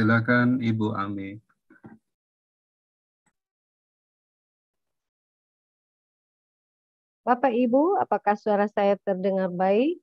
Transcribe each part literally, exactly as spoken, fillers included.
Silakan Ibu Ami. Bapak Ibu, apakah suara saya terdengar baik?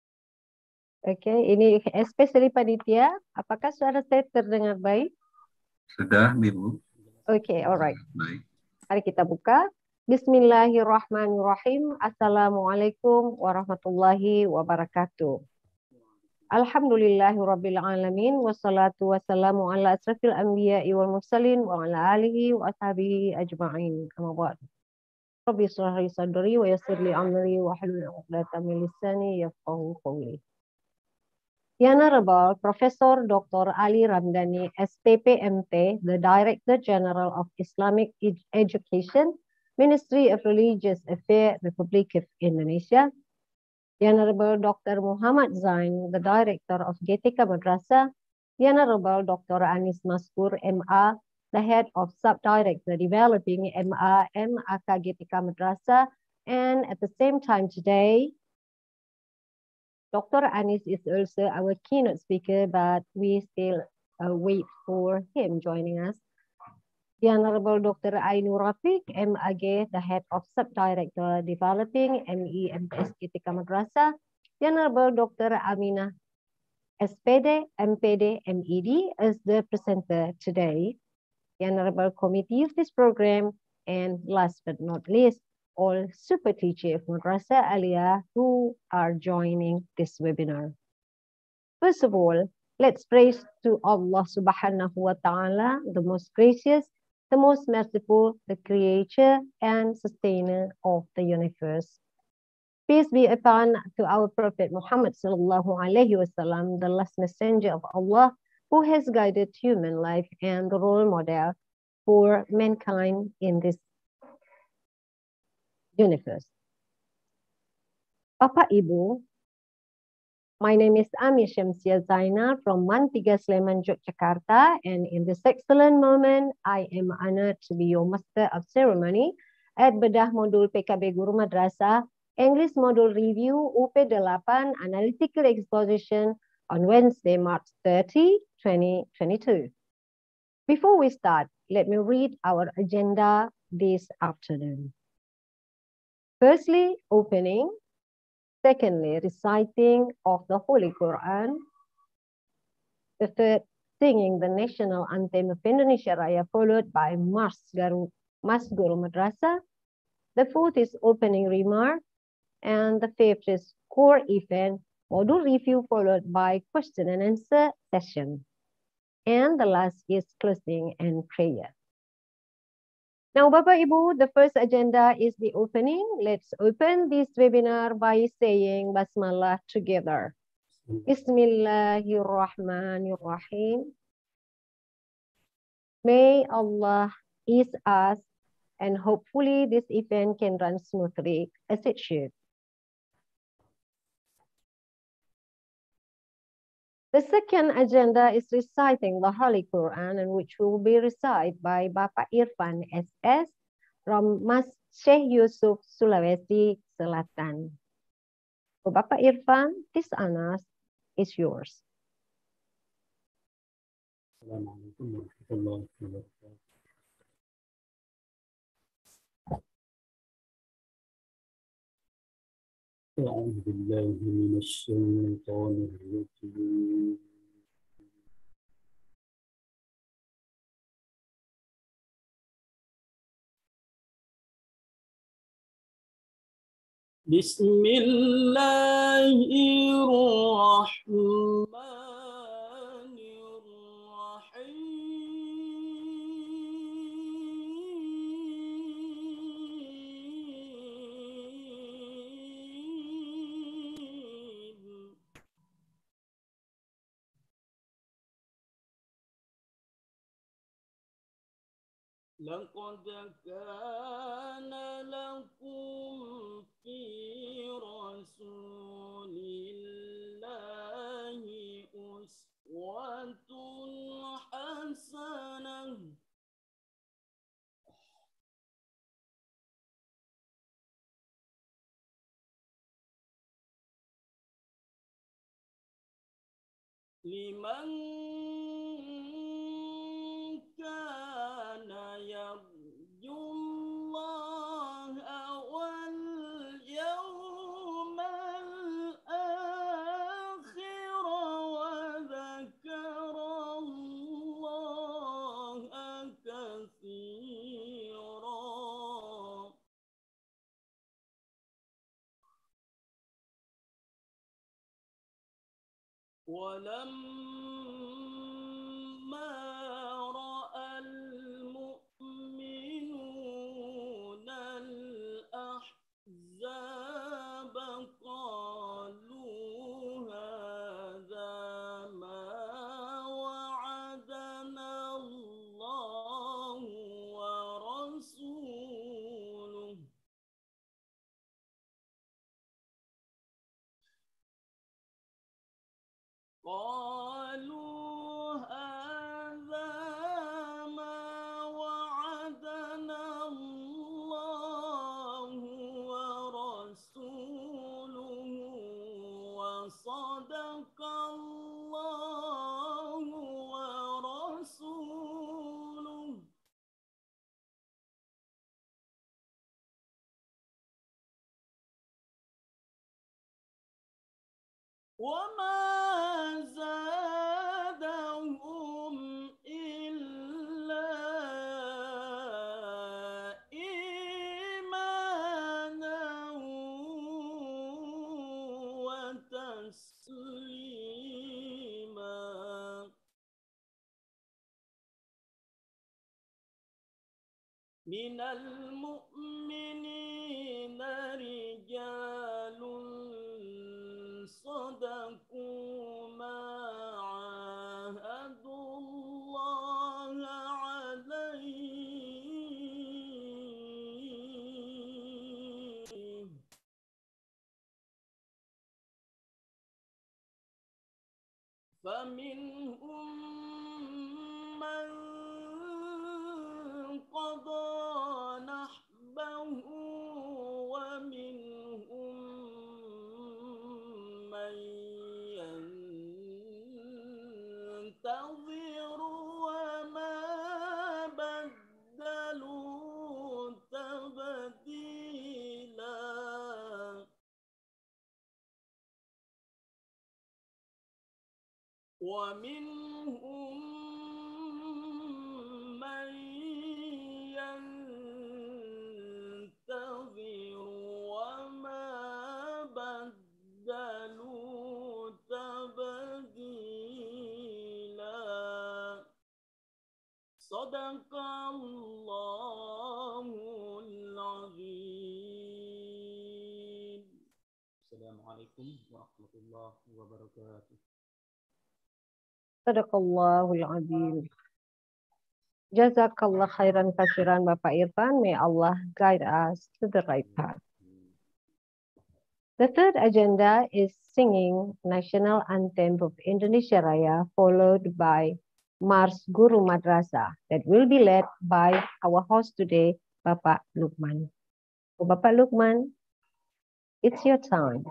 Oke, ini especially panitia, apakah suara saya terdengar baik? Sudah, Ibu. Oke, alright. Baik. Mari kita buka. Bismillahirrahmanirrahim. Assalamualaikum warahmatullahi wabarakatuh. Alhamdulillahirabbil alamin wassalatu wassalamu ala asrafil anbiya'i wal mursalin wa ala alihi wa ashabihi ajma'in. Amma ba'd. Rabbi shrah li sadri wa yassir li amri wa hlul 'uqdatam min lisani yafqahu qawli. The Honorable Professor Doctor Ali Ramdhani, S P P M T, the Director General of Islamic Ed Education, Ministry of Religious Affairs, Republic of Indonesia. The Honorable Doctor Muhammad Zain, the Director of Getika Madrasah. The Honorable Doctor Anis Maskur, M A, the Head of Subdirector Developing M A M A K Getika Madrasah. And at the same time today, Doctor Anis is also our keynote speaker, but we still uh, wait for him joining us. The Honorable Doctor Ainur Rafiq, M A G, the Head of Subdirector Developing M E M S Getika Madrasah. The Honorable Doctor Aminah, S P D, M P D, M E D, as the presenter today. The Honorable Committee of this program, and last but not least, all super teacher of Madrasah Aliyah who are joining this webinar. First of all, let's praise to Allah subhanahu wa ta'ala, the most gracious, the most merciful, the creator and sustainer of the universe. Peace be upon to our Prophet Muhammad sallallahu alaihi wasallam, the last messenger of Allah, who has guided human life and the role model for mankind in this universe. Bapak Ibu, my name is Ami Syamsia Zaina from Mantiga Sleman, Yogyakarta, and in this excellent moment, I am honored to be your master of ceremony at Bedah Modul P K B Guru Madrasah, English Module Review U P eight Analytical Exposition on Wednesday, March thirtieth, twenty twenty-two. Before we start, let me read our agenda this afternoon. Firstly, opening. Secondly, reciting of the Holy Quran. The third, singing the national anthem of Indonesia Raya, followed by Mas Guru, Mas Guru Madrasah. The fourth is opening remark. And the fifth is core event, module review, followed by question and answer session. And the last is closing and prayer. Now, Bapak Ibu, the first agenda is the opening. Let's open this webinar by saying Basmalah together. Bismillahirrahmanirrahim. May Allah ease us, and hopefully this event can run smoothly as it should. The second agenda is reciting the Holy Quran, and which will be recited by Bapak Irfan S S from Mas Syekh Yusuf, Sulawesi Selatan. So Bapak Irfan, this honor is yours. Assalamualaikum warahmatullahi wabarakatuh. أعوذ بالله من الشيطان الرجيم. بسم الله الرحمن لقد كان لكم في رسول الله أسوة حسنة لمن ولما رأى المؤمنون الأحزاب قالوا هذا ما وعدنا الله ورسوله قالوا هذا ما وعدنا الله ورسوله وصدق الله ورسوله وما زادهم إلا إيمانا وتسليما من المؤمنين رجال صدقوا ما عاهدوا الله عليه فمنهم من قضى نحبه ومنهم من ينتظر وما بدلوا تبديلا ومنهم من ينتظر وما بدلوا تبديلا صدق الله العظيم. السلام عليكم ورحمة الله وبركاته. Sadaqallahul Azim. Jazakallah khairan kasiran Bapak Irfan. May Allah guide us to the right path. The third agenda is singing National Anthem of Indonesia Raya, followed by Mars Guru Madrasah that will be led by our host today, Bapak Lukman. So Bapak Lukman, it's your time.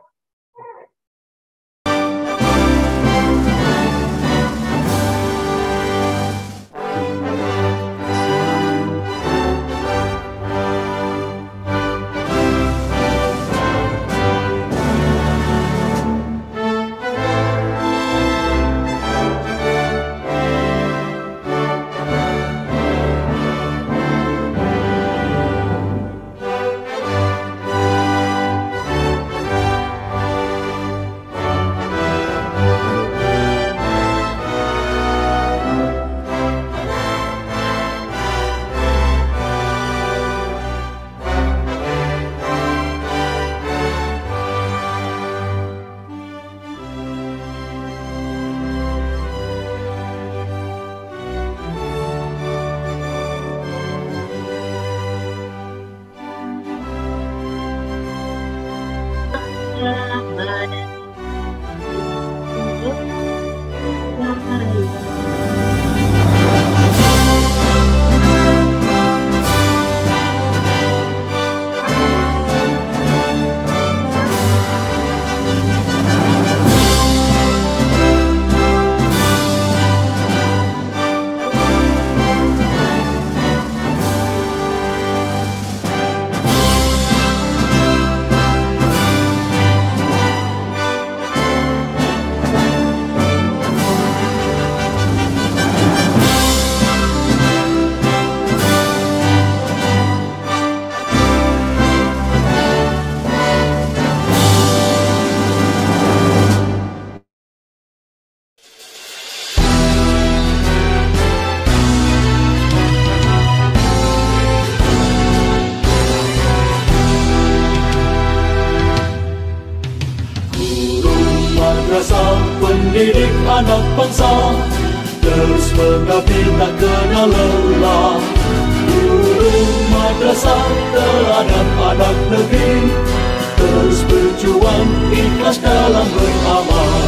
anak bangsa, terus mengabdi tak kenal lelah. Guru madrasah teladan anak negeri, terus berjuang ikhlas dalam beramal.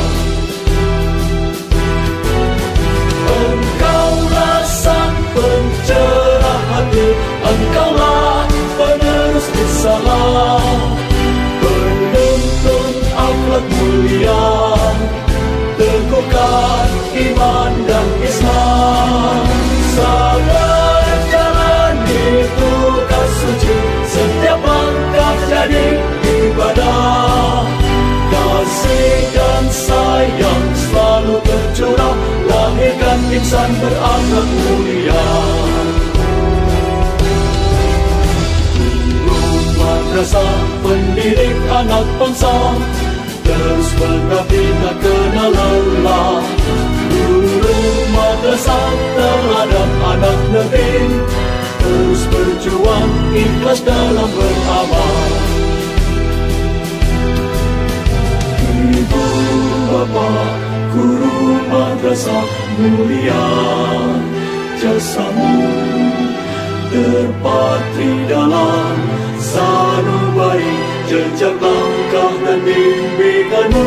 Engkaulah sang pencerah hati, engkaulah penerus risalah, penuntun akhlak mulia, teguhkan iman dan Islam. Sabar jalani tugas suci, setiap langkah jadi ibadah. Kasih dan sayang selalu tercurah, lahirkan insan berakhlak mulia. Guru madrasah pendidik anak bangsa, terus mengabdi tak kenal lelah. Guru madrasah teladan anak negeri, terus berjuang ikhlas dalam beramal. Ibu bapa guru madrasah mulia, jasamu terpatri dalam sanubari jejak langkah dan bimbinganmu.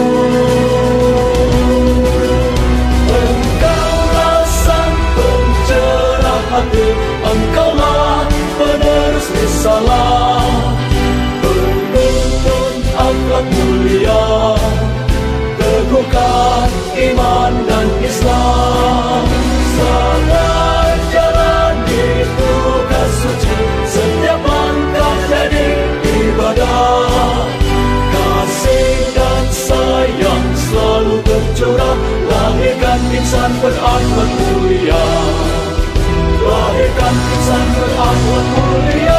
Engkaulah sang pencerah hati, engkaulah penerus risalah, penuntun akhlak mulia, teguhkan iman dan Islam. Sabar jalani tugas suci, setiap langkah jadi ibadah. Kasih dan sayang selalu tercurah, lahirkan insan berakhlak mulia. Lahirkan insan berakhlak mulia.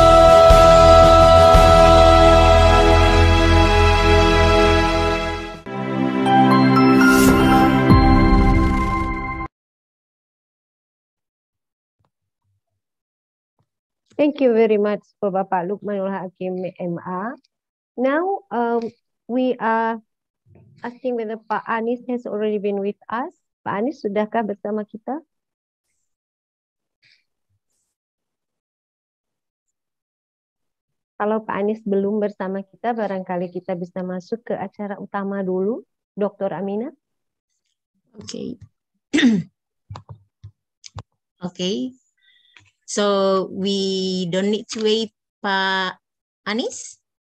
Thank you very much for Bapak Luqmanul Hakim M A. Now um, we are asking whether Pak Anis has already been with us. Pak Anis, sudahkah bersama kita? Kalau Pak Anis belum bersama kita, barangkali kita bisa masuk ke acara utama dulu. Doktor Aminah. Okay. Okay. So we don't need to wait, Pak Anis.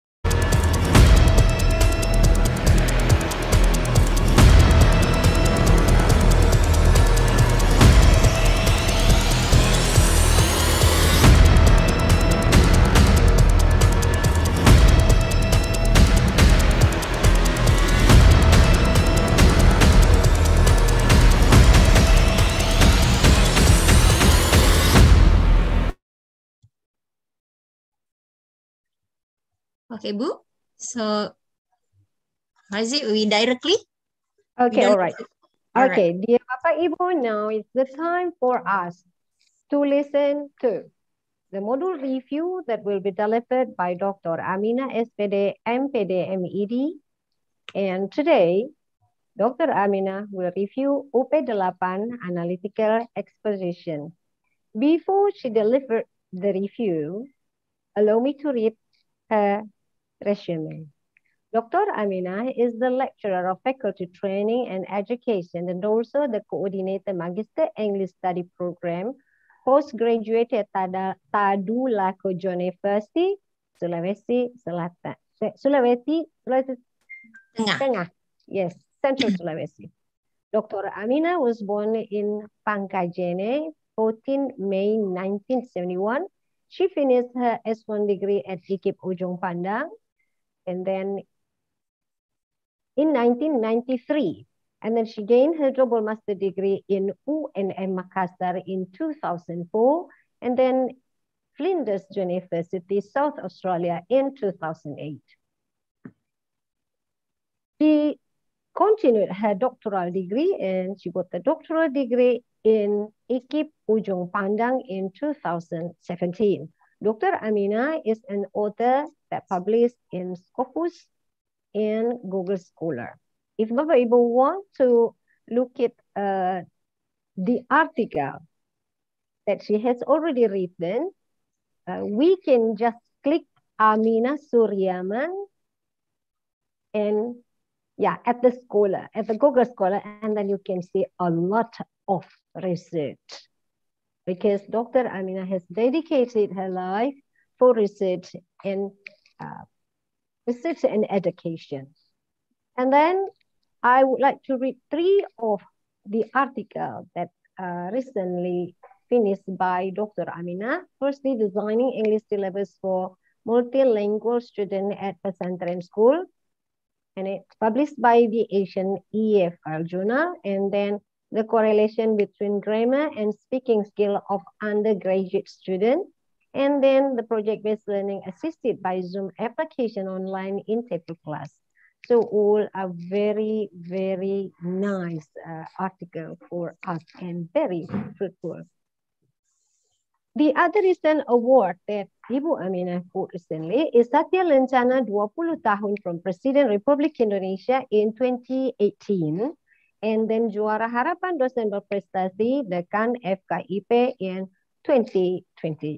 Okay, Bu. So, how is it? We directly? Okay, all right. All Okay, right. dear Bapak Ibu, now it's the time for us to listen to the module review that will be delivered by Doctor Aminah S P D, M P D, M E D. And today, Doctor Aminah will review U P delapan Analytical Exposition. Before she delivers the review, allow me to read her resume. Doctor Aminah is the lecturer of faculty training and education and also the coordinator Magister English Study Program, postgraduate at Tadulako University, Sulawesi Selatan. Sulawesi, Sulawesi Tengah. Tengah. Yes, Central Sulawesi. Doctor Aminah was born in Pangkajene, fourteenth May nineteen seventy-one. She finished her S one degree at I K I P Ujung Pandang. And then in nineteen ninety-three, and then she gained her double master degree in U N M Makassar in two thousand four, and then Flinders University, South Australia in two thousand eight. She continued her doctoral degree and she got the doctoral degree in I K I P Ujung Pandang in two thousand seventeen. Doctor Aminah is an author that published in Scopus and Google Scholar. if Bapak Ibu want to look at uh, the article that she has already written, uh, we can just click Aminah Suryaman and yeah, at the scholar, at the Google Scholar, and then you can see a lot of research. Because Doctor Aminah has dedicated her life for research and uh, research and education. And then I would like to read three of the articles that uh, recently finished by Doctor Aminah. Firstly, designing English syllabus for multilingual students at Pesantren School. And it's published by the Asian E F L Journal. And then the correlation between grammar and speaking skill of undergraduate students. And then the project-based learning assisted by Zoom application online in TEPL class. So all are very, very nice uh, article for us and very fruitful. The other recent award that Ibu Aminah got recently is Satya Lencana dua puluh tahun from Presiden Republik Indonesia in twenty eighteen. And then Juara Harapan Dosen Berprestasi Dekan F K I P in twenty twenty.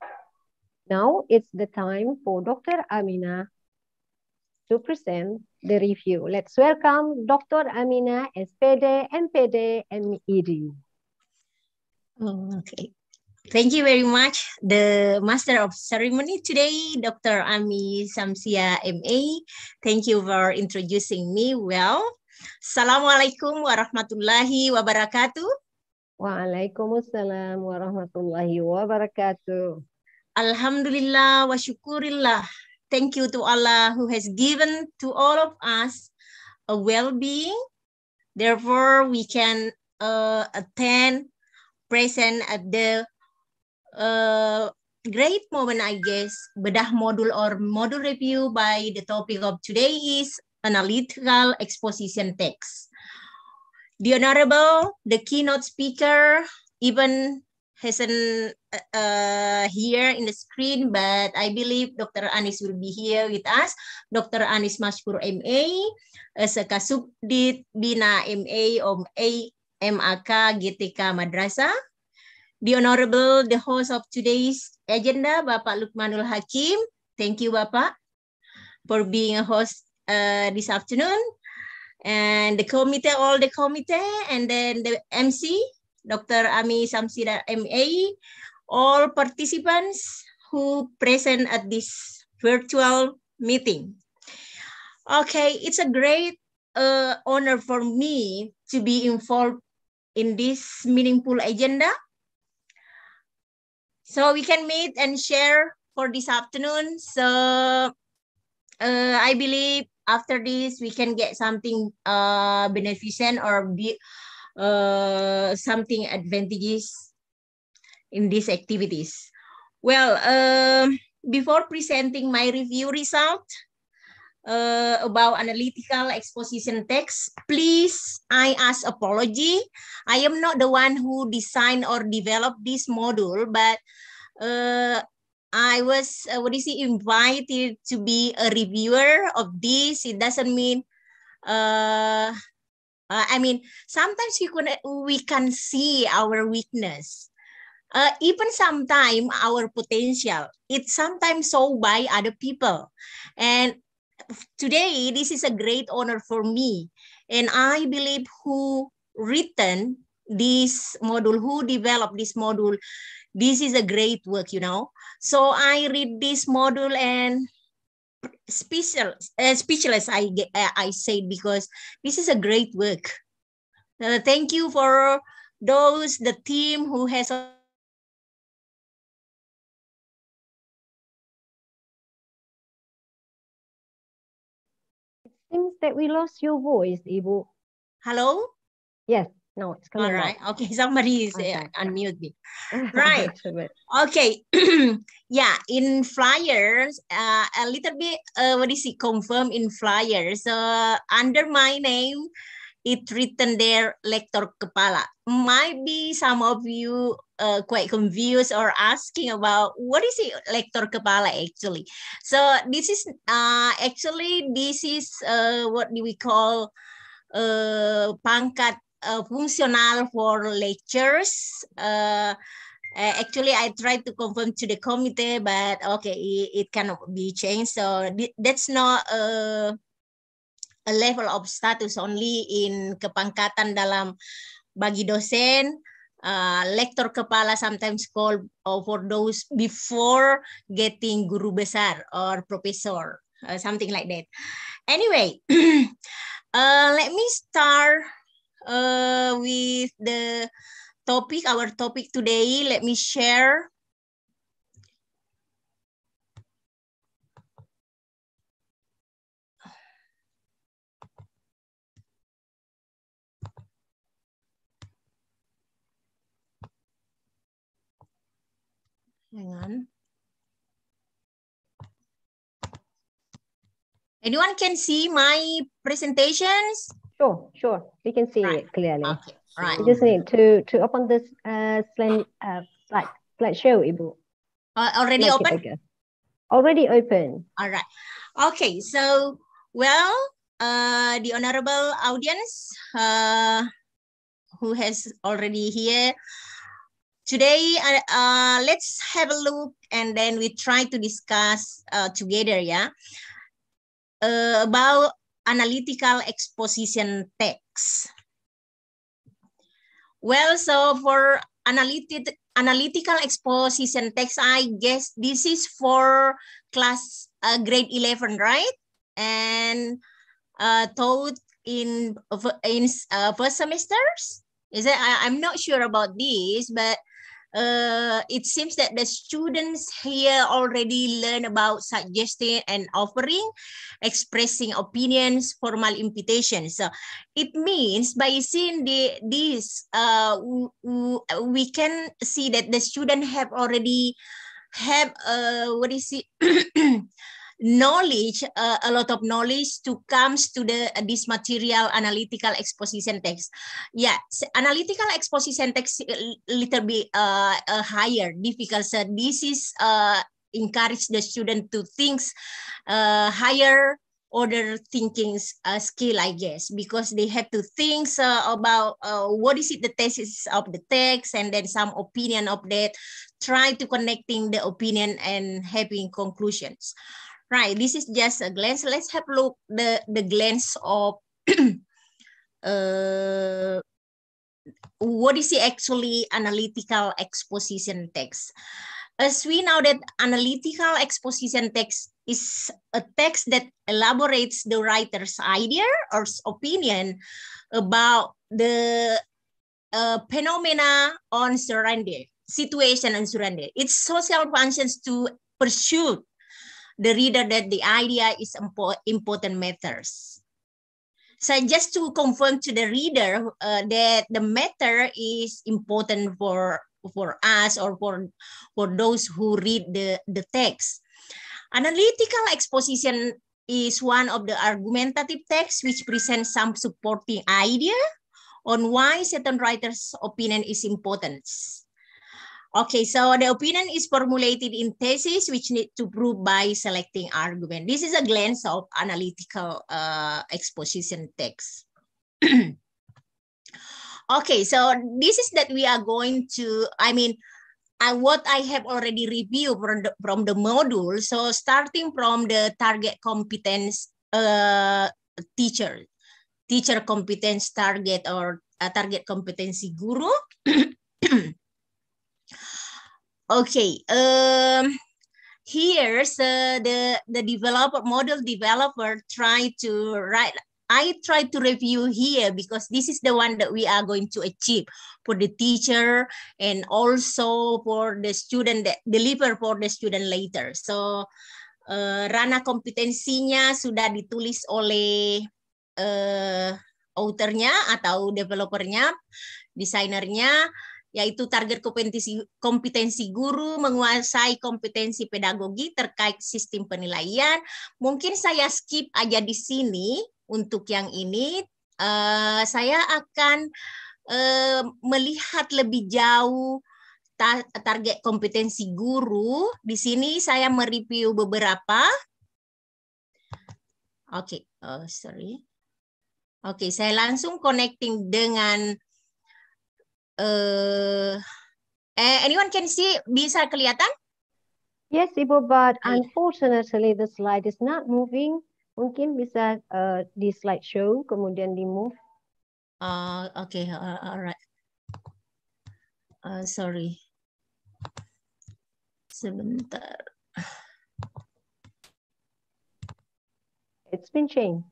Now it's the time for Doctor Aminah to present the review. Let's welcome Doctor Aminah, S P D, M P D, M E D. Oh, okay. Thank you very much, the Master of Ceremony today, Doctor Ami Samsia, M A. Thank you for introducing me well. Assalamualaikum warahmatullahi wabarakatuh. Waalaikumsalam warahmatullahi wabarakatuh. Alhamdulillah wa syukurillah. Thank you to Allah who has given to all of us a well-being. Therefore, we can uh, attend, present at the uh, great moment, I guess, bedah module or module review by the topic of today is analytical exposition text. The Honorable, the keynote speaker, even hasn't uh, here in the screen, but I believe Doctor Anis will be here with us. Doctor Anis Mashkur M A, as a Kasubdit Bina M A of A M A K G T K Madrasah. The Honorable, the host of today's agenda, Bapak Lukmanul Hakim. Thank you, Bapak, for being a host uh, this afternoon. And the committee, all the committee, and then the M C, Doctor Ami Samsida M A, all participants who present at this virtual meeting. Okay, it's a great uh, honor for me to be involved in this meaningful agenda. So we can meet and share for this afternoon. So uh, I believe after this, we can get something uh, beneficent or be uh, something advantageous in these activities. Well, uh, before presenting my review result uh, about analytical exposition text, please, I ask apology. I am not the one who designed or developed this module, but uh, I was, uh, what is it, invited to be a reviewer of this. It doesn't mean, uh, uh, I mean, sometimes we can, we can see our weakness. Uh, even sometimes our potential, it's sometimes sold by other people. And today, this is a great honor for me. And I believe who written this module, who developed this module, this is a great work, you know. So I read this module and special, uh, speechless, I, uh, I say, because this is a great work. Uh, thank you for those, the team who has Seems that we lost your voice, Ibu. Hello? Yes, no, it's coming All right. back. Okay, somebody is Okay, uh, yeah. unmute me. Right. Coba. Okay. Yeah, in flyers, uh, a little bit, uh, what is it, confirm in flyers. So uh, under my name, it's written there, Lektor Kepala. Might be some of you uh, quite confused or asking about what is it, Lektor Kepala actually. So this is, uh, actually, this is uh, what we call uh, pangkat uh, fungsional for lectures. Uh, Uh, actually, I tried to confirm to the committee, but okay, it, it cannot be changed. So that's not a, a level of status only in kepangkatan dalam bagi dosen, uh, lektor kepala sometimes called uh, for those before getting guru besar or professor, uh, something like that. Anyway, uh, let me start uh, with the topic, our topic today. Let me share. Hang on. Anyone can see my presentations? Sure, sure. We can see Right. it clearly. Okay, right. You just need to to open this uh, slide uh, slide slideshow, Ibu. Uh, already Make it open? bigger. Already open. All right. Okay, so, well, uh, the honorable audience uh, who has already here, today, uh, uh, let's have a look and then we try to discuss uh, together, yeah, uh, about analytical exposition text. Well, so for analytic, analytical exposition text, I guess this is for class uh, grade eleven, right? And uh, taught in in uh, first semesters. Is it? I, I'm not sure about this, but uh, it seems that the students here already learn about suggesting and offering, expressing opinions, formal invitations. So it means by seeing the this, uh, we can see that the student have already have uh, what is it? knowledge, uh, a lot of knowledge to comes to the uh, this material analytical exposition text. Yeah, so analytical exposition text a little bit uh, uh, higher, difficult. So this is uh, encourage the student to think uh, higher order thinking uh, skill, I guess, because they have to think uh, about uh, what is it the thesis of the text and then some opinion of that, try to connecting the opinion and having conclusions. Right, this is just a glance. Let's have a look the the glance of uh, what is the actually analytical exposition text. As we know that analytical exposition text is a text that elaborates the writer's idea or opinion about the uh, phenomena on surrounding situation and surrounding. Its social functions to pursue the reader that the idea is important matters. So just to confirm to the reader uh, that the matter is important for for us or for for those who read the the text. Analytical exposition is one of the argumentative texts which presents some supporting idea on why certain writer's opinion is important. Okay, so the opinion is formulated in thesis, which need to prove by selecting argument. This is a glance of analytical uh, exposition text. Okay, so this is that we are going to, I mean, I, what I have already reviewed from the, from the module. So starting from the target competence uh, teacher, teacher competence target or uh, target competency guru. Okay, um, here's uh, the, the developer, model developer try to write, I try to review here because this is the one that we are going to achieve for the teacher and also for the student that deliver for the student later. So, uh, ranah kompetensinya sudah ditulis oleh uh, authornya atau developernya, desainernya, yaitu target kompetensi, kompetensi guru, menguasai kompetensi pedagogi terkait sistem penilaian. Mungkin saya skip aja di sini untuk yang ini. Uh, saya akan uh, melihat lebih jauh ta target kompetensi guru. Di sini saya mereview beberapa. Oke, okay. oh, sorry. Oke, okay, saya langsung connecting dengan uh, eh, anyone can see, bisa kelihatan? Yes, Ibu, but unfortunately the slide is not moving. Mungkin bisa uh, di slideshow kemudian di move. Uh, Oke, okay, uh, alright. Uh, sorry. Sebentar. It's been changed.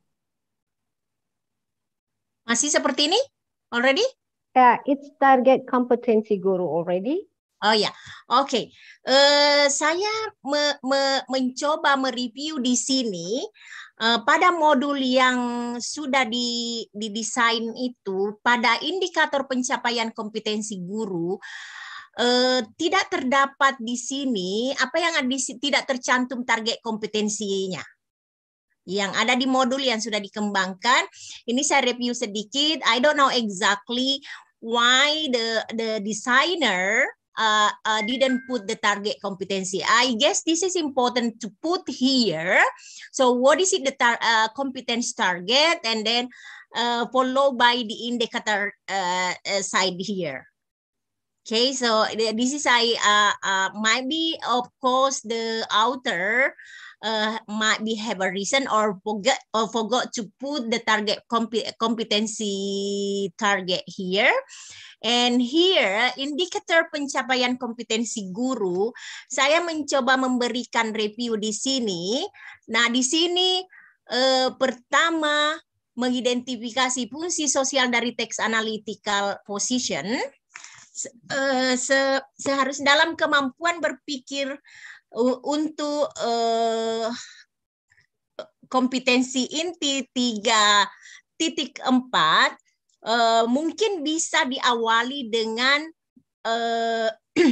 Masih seperti ini? Already? Yeah, it's target competency guru already. Oh ya, oke. Okay. Uh, saya me, me, mencoba mereview di sini uh, pada modul yang sudah di, didesain itu, pada indikator pencapaian kompetensi guru, uh, tidak terdapat di sini apa yang ada di, tidak tercantum target kompetensinya. Yang ada di modul yang sudah dikembangkan. Ini saya review sedikit. I don't know exactly why the the designer uh, uh, didn't put the target competency. I guess this is important to put here. So what is it the tar uh, competence target, and then uh, followed by the indicator uh, uh, side here. Okay, so this is I uh, uh, might be of course the author uh, might be have a reason or forget or forgot to put the target comp competency target here. And here indikator pencapaian kompetensi guru, saya mencoba memberikan review di sini. Nah di sini uh, pertama mengidentifikasi fungsi sosial dari text analytical position. Uh, se seharusnya dalam kemampuan berpikir uh, untuk uh, kompetensi inti tiga titik empat uh, mungkin bisa diawali dengan uh,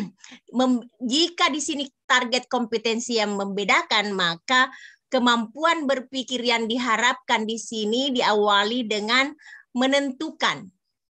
jika di sini target kompetensi yang membedakan, maka kemampuan berpikir yang diharapkan di sini diawali dengan menentukan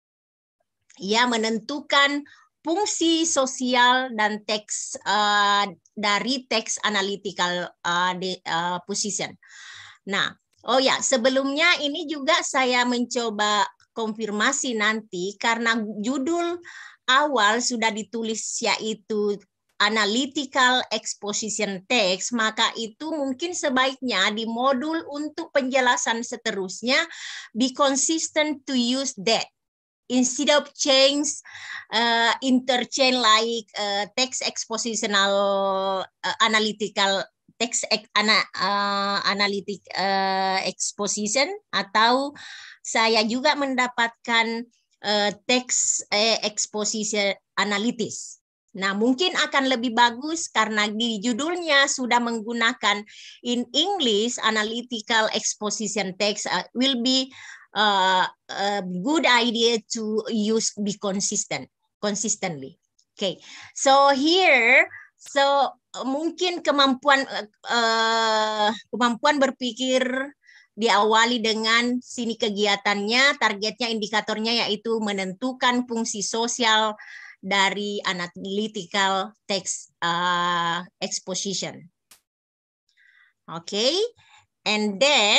ya menentukan fungsi sosial dan teks uh, dari teks analytical uh, de, uh, position. Nah, oh ya, sebelumnya ini juga saya mencoba konfirmasi nanti karena judul awal sudah ditulis yaitu analytical exposition text, maka itu mungkin sebaiknya di modul untuk penjelasan seterusnya be consistent to use that. Instead of change uh, interchange like uh, text expositional uh, analytical text ana, uh, analytic uh, exposition, atau saya juga mendapatkan uh, text uh, exposition analytis. Nah, mungkin akan lebih bagus karena di judulnya sudah menggunakan in English analytical exposition text uh, will be Uh, a good idea to use be consistent consistently. Okay, so here, so mungkin kemampuan uh, kemampuan berpikir diawali dengan sini kegiatannya, targetnya, indikatornya yaitu menentukan fungsi sosial dari analytical text uh, exposition. Okay, and then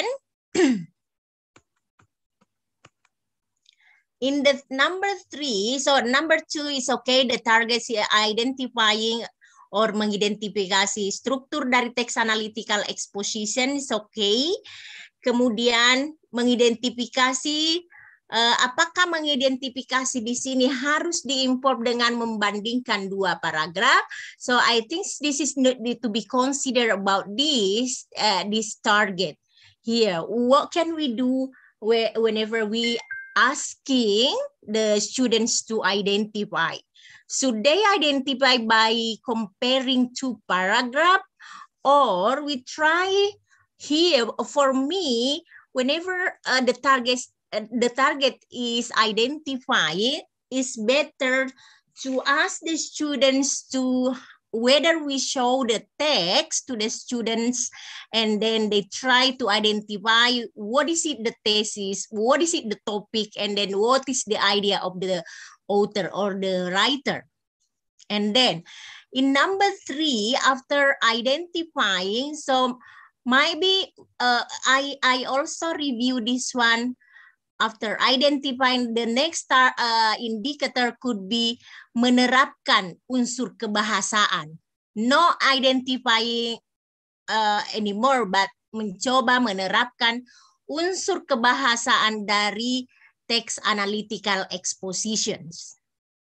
in the number three, so number two is okay, the target is identifying or mengidentifikasi struktur dari teks analytical exposition is okay. Kemudian mengidentifikasi, uh, apakah mengidentifikasi di sini harus diimport dengan membandingkan dua paragraf. So I think this is need to be considered about this, uh, this target here. What can we do whenever we asking the students to identify? Should they identify by comparing two paragraphs, or we try here, for me, whenever uh, the target uh, the target is identified, it's better to ask the students to whether we show the text to the students and then they try to identify what is it the thesis, what is it the topic, and then what is the idea of the author or the writer. And then in number three, after identifying, so maybe uh, I, I also review this one after identifying the next star, uh, indicator could be menerapkan unsur kebahasaan. No identifying uh, anymore, but mencoba menerapkan unsur kebahasaan dari text analytical expositions.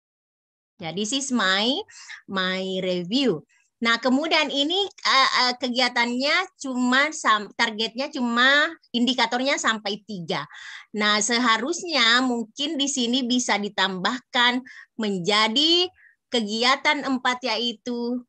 Ya, this is my my review. Nah, kemudian ini uh, uh, kegiatannya cuma targetnya cuma indikatornya sampai tiga. Nah, seharusnya mungkin di sini bisa ditambahkan menjadi kegiatan empat, yaitu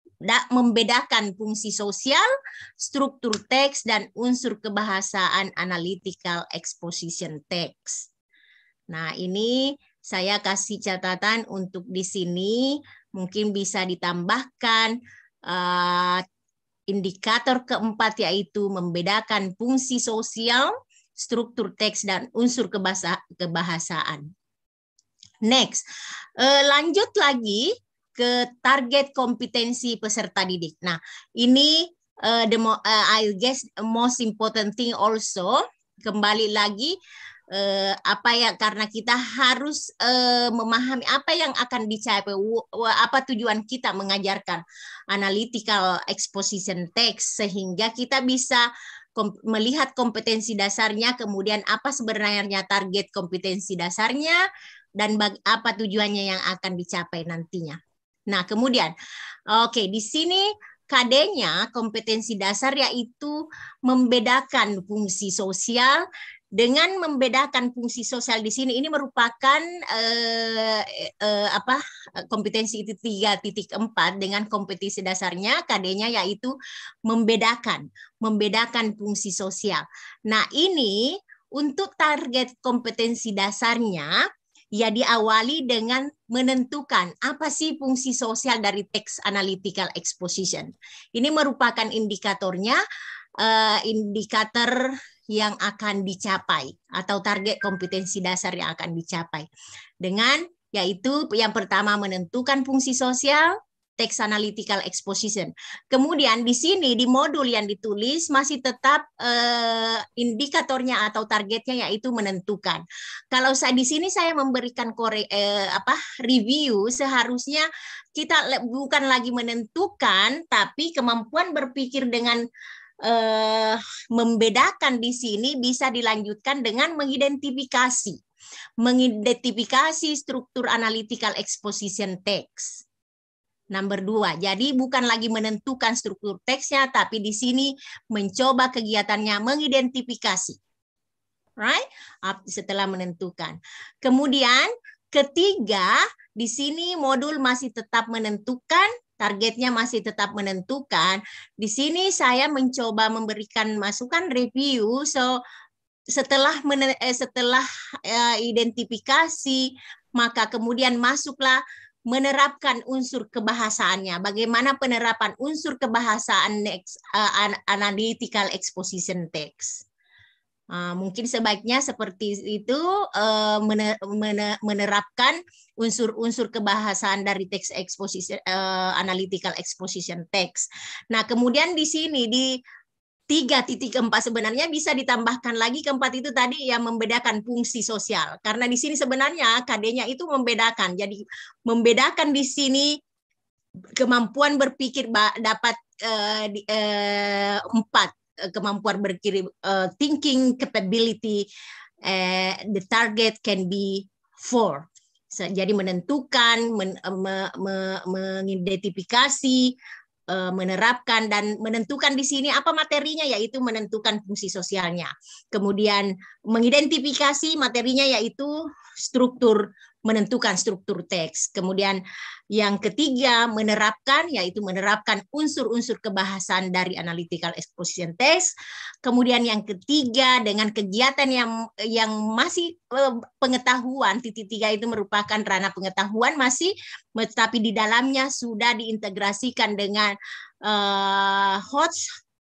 membedakan fungsi sosial, struktur teks, dan unsur kebahasaan analytical exposition text. Nah, ini saya kasih catatan untuk di sini. Mungkin bisa ditambahkan uh, indikator keempat, yaitu membedakan fungsi sosial, struktur teks, dan unsur kebahasa kebahasaan. Next, uh, lanjut lagi ke target kompetensi peserta didik. Nah, ini uh, the uh, I guess most important thing also, kembali lagi Uh, apa ya, karena kita harus uh, memahami apa yang akan dicapai, apa tujuan kita mengajarkan analytical exposition text, sehingga kita bisa kom melihat kompetensi dasarnya, kemudian apa sebenarnya target kompetensi dasarnya, dan apa tujuannya yang akan dicapai nantinya. Nah, kemudian oke, okay, di sini K D-nya kompetensi dasar yaitu membedakan fungsi sosial. Dengan membedakan fungsi sosial di sini, ini merupakan eh, eh, apa kompetensi itu tiga titik empat dengan kompetensi dasarnya K D-nya yaitu membedakan, membedakan fungsi sosial. Nah, ini untuk target kompetensi dasarnya ya diawali dengan menentukan apa sih fungsi sosial dari text analytical exposition. Ini merupakan indikatornya, eh, indikator yang akan dicapai atau target kompetensi dasar yang akan dicapai dengan yaitu yang pertama menentukan fungsi sosial, text analytical exposition. Kemudian di sini di modul yang ditulis masih tetap eh, indikatornya atau targetnya yaitu menentukan. Kalau saya di sini saya memberikan kore, eh, apa review, seharusnya kita bukan lagi menentukan tapi kemampuan berpikir dengan Uh, membedakan di sini bisa dilanjutkan dengan mengidentifikasi, mengidentifikasi struktur analytical exposition text. Nomor dua, jadi bukan lagi menentukan struktur teksnya, tapi di sini mencoba kegiatannya mengidentifikasi, right? Setelah menentukan. Kemudian ketiga, di sini modul masih tetap menentukan. Targetnya masih tetap menentukan. Di sini saya mencoba memberikan masukan review. So setelah eh, setelah eh, identifikasi, maka kemudian masuklah menerapkan unsur kebahasaannya. Bagaimana penerapan unsur kebahasaan next, uh, analytical exposition text. Uh, mungkin sebaiknya seperti itu, uh, menerapkan unsur-unsur kebahasaan dari text exposition, uh, analytical exposition text. Nah, kemudian di sini di tiga titik empat sebenarnya bisa ditambahkan lagi keempat itu tadi yang membedakan fungsi sosial. Karena di sini sebenarnya K D-nya itu membedakan. Jadi membedakan di sini kemampuan berpikir dapat uh, di, uh, empat. Kemampuan berpikir, uh, thinking capability, uh, the target can be four. So, jadi menentukan, men, me, me, mengidentifikasi, uh, menerapkan, dan menentukan di sini apa materinya, yaitu menentukan fungsi sosialnya. Kemudian mengidentifikasi materinya yaitu struktur, menentukan struktur teks. Kemudian yang ketiga menerapkan, yaitu menerapkan unsur-unsur kebahasaan dari analytical exposition text. Kemudian yang ketiga dengan kegiatan yang yang masih pengetahuan, titik tiga itu merupakan ranah pengetahuan masih, tetapi di dalamnya sudah diintegrasikan dengan uh, H O T S,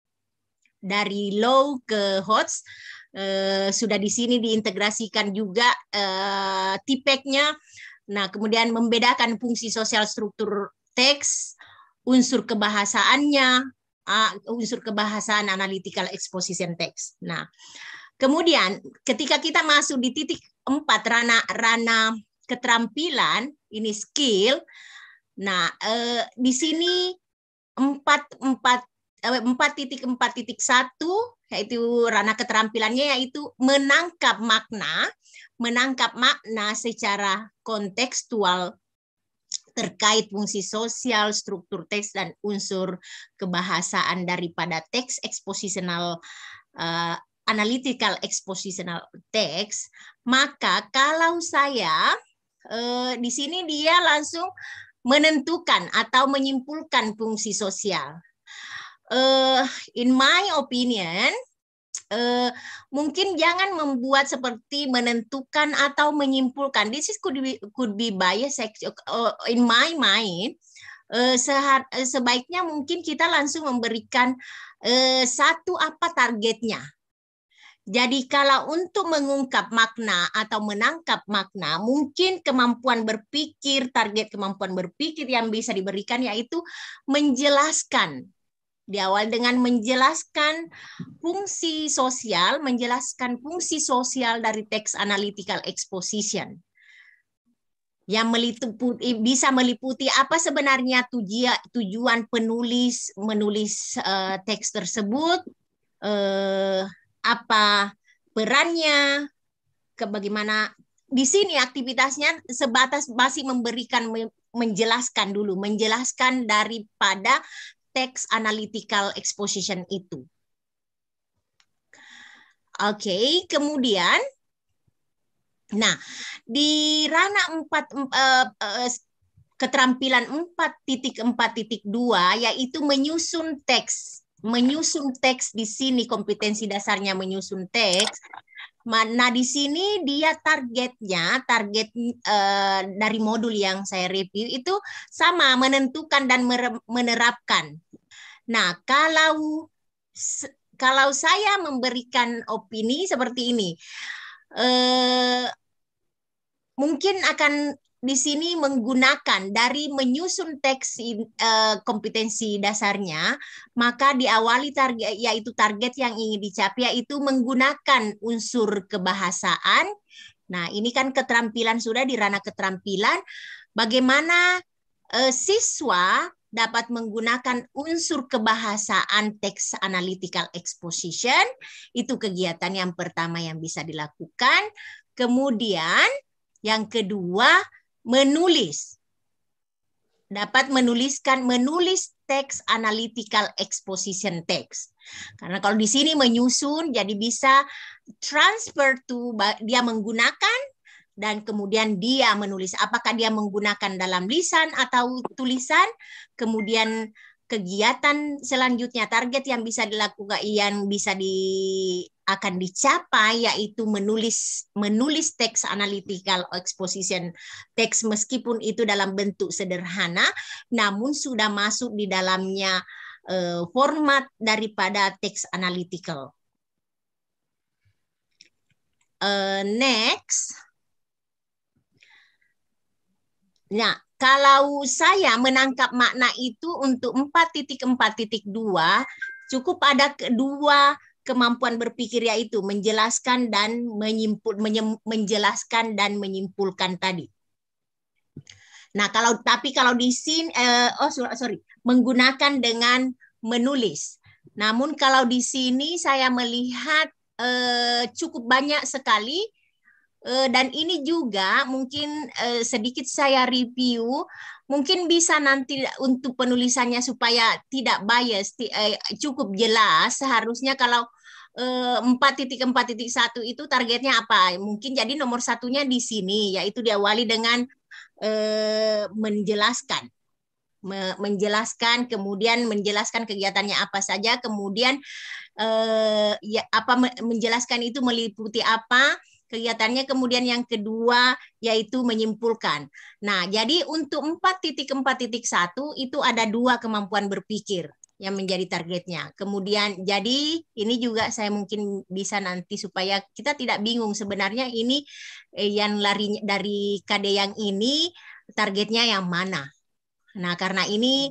dari low ke H O T S. Uh, sudah di sini diintegrasikan juga uh, T P E C-nya. Nah, kemudian membedakan fungsi sosial struktur teks, unsur kebahasaannya, uh, unsur kebahasaan analytical exposition text. Nah, Kemudian ketika kita masuk di titik empat ranah ranah keterampilan, ini skill. Nah, eh, di sini empat empat empat titik empat titik satu yaitu ranah keterampilannya yaitu menangkap makna, menangkap makna secara kontekstual terkait fungsi sosial, struktur teks dan unsur kebahasaan daripada teks expositional uh, analytical expositional text. Maka kalau saya uh, di sini dia langsung menentukan atau menyimpulkan fungsi sosial. Uh, in my opinion, uh, mungkin jangan membuat seperti menentukan atau menyimpulkan. This is could be could be bias uh, in my mind. Uh, sehat, uh, sebaiknya mungkin kita langsung memberikan uh, satu apa targetnya. Jadi kalau untuk mengungkap makna atau menangkap makna, mungkin kemampuan berpikir, target kemampuan berpikir yang bisa diberikan yaitu menjelaskan. Di awal dengan menjelaskan fungsi sosial, menjelaskan fungsi sosial dari teks analytical exposition. Yang meliputi, bisa meliputi apa sebenarnya tujuan, tujuan penulis menulis uh, teks tersebut, uh, apa perannya, ke bagaimana di sini aktivitasnya sebatas masih memberikan menjelaskan dulu, menjelaskan daripada teks analytical exposition itu. Oke, okay, kemudian, nah di ranah empat uh, uh, keterampilan empat titik empat titik dua yaitu menyusun teks, menyusun teks di sini kompetensi dasarnya menyusun teks. Nah di sini dia targetnya, target uh, dari modul yang saya review itu sama, menentukan dan menerapkan. Nah kalau kalau saya memberikan opini seperti ini, uh, mungkin akan di sini menggunakan dari menyusun teks uh, kompetensi dasarnya, maka diawali target yaitu target yang ingin dicapai yaitu menggunakan unsur kebahasaan. Nah, ini kan keterampilan sudah di ranah keterampilan. Bagaimana uh, siswa dapat menggunakan unsur kebahasaan teks analytical exposition, itu kegiatan yang pertama yang bisa dilakukan. Kemudian yang kedua, menulis. Dapat menuliskan, menulis teks analytical exposition text. Karena kalau di sini menyusun, jadi bisa transfer to, dia menggunakan, dan kemudian dia menulis. Apakah dia menggunakan dalam lisan atau tulisan, kemudian kegiatan selanjutnya, target yang bisa dilakukan, yang bisa di akan dicapai yaitu menulis menulis teks analytical exposition teks meskipun itu dalam bentuk sederhana, namun sudah masuk di dalamnya uh, format daripada teks analytical. Uh, next, nah. Kalau saya menangkap makna itu untuk empat titik empat titik dua, cukup ada kedua kemampuan berpikir yaitu menjelaskan dan menyimpul, menyem, menjelaskan dan menyimpulkan tadi. Nah, kalau tapi kalau di sini, eh, oh sorry, menggunakan dengan menulis. Namun kalau di sini saya melihat eh, cukup banyak sekali. Uh, dan ini juga mungkin uh, sedikit saya review, mungkin bisa nanti untuk penulisannya supaya tidak bias, uh, cukup jelas. Seharusnya kalau uh, empat titik empat titik satu itu targetnya apa? Mungkin jadi nomor satunya di sini, yaitu diawali dengan uh, menjelaskan. Me menjelaskan, kemudian menjelaskan kegiatannya apa saja, kemudian uh, ya, apa menjelaskan itu meliputi apa, kegiatannya, kemudian yang kedua yaitu menyimpulkan. Nah, jadi untuk empat titik empat titik satu itu ada dua kemampuan berpikir yang menjadi targetnya. Kemudian jadi ini juga saya mungkin bisa nanti supaya kita tidak bingung sebenarnya ini eh, yang lari dari K D yang ini targetnya yang mana. Nah, karena ini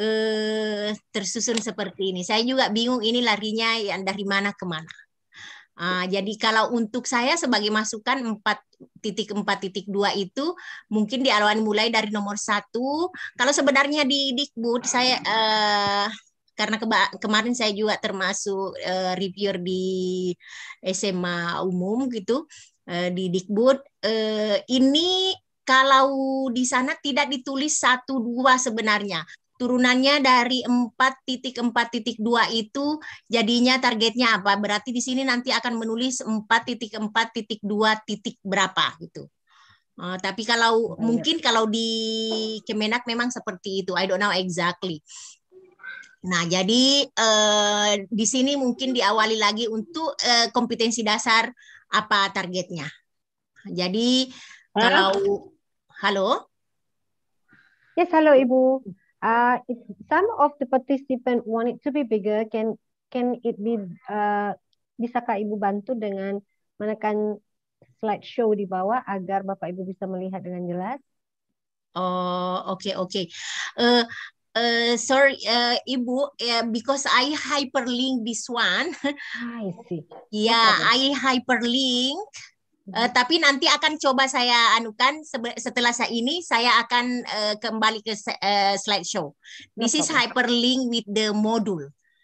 eh, tersusun seperti ini. Saya juga bingung ini larinya yang dari mana ke mana. Uh, jadi kalau untuk saya sebagai masukan empat titik empat titik dua itu mungkin diawali mulai dari nomor satu. Kalau sebenarnya di Dikbud saya uh, karena keba- kemarin saya juga termasuk uh, reviewer di S M A umum gitu uh, di Dikbud. Uh, ini kalau di sana tidak ditulis satu dua sebenarnya. Turunannya dari empat titik empat titik dua itu jadinya targetnya apa? Berarti di sini nanti akan menulis empat titik empat titik dua titik berapa gitu. Uh, tapi kalau Banyak. mungkin kalau di Kemenak memang seperti itu. I don't know exactly. Nah, jadi uh, di sini mungkin diawali lagi untuk uh, kompetensi dasar apa targetnya. Jadi Hah? kalau halo? Yes, hello Ibu. Uh, if some of the participant want it to be bigger, can can it be uh, bisakah Ibu bantu dengan menekan slideshow di bawah agar Bapak Ibu bisa melihat dengan jelas? Oh, oke okay, oke. Okay. Uh, uh, sorry, uh, Ibu, uh, because I hyperlink this one. I see. Ya, yeah, no I hyperlink. Uh, tapi nanti akan coba saya anukan setelah saya ini saya akan uh, kembali ke uh, slideshow. This no is hyperlink with the module.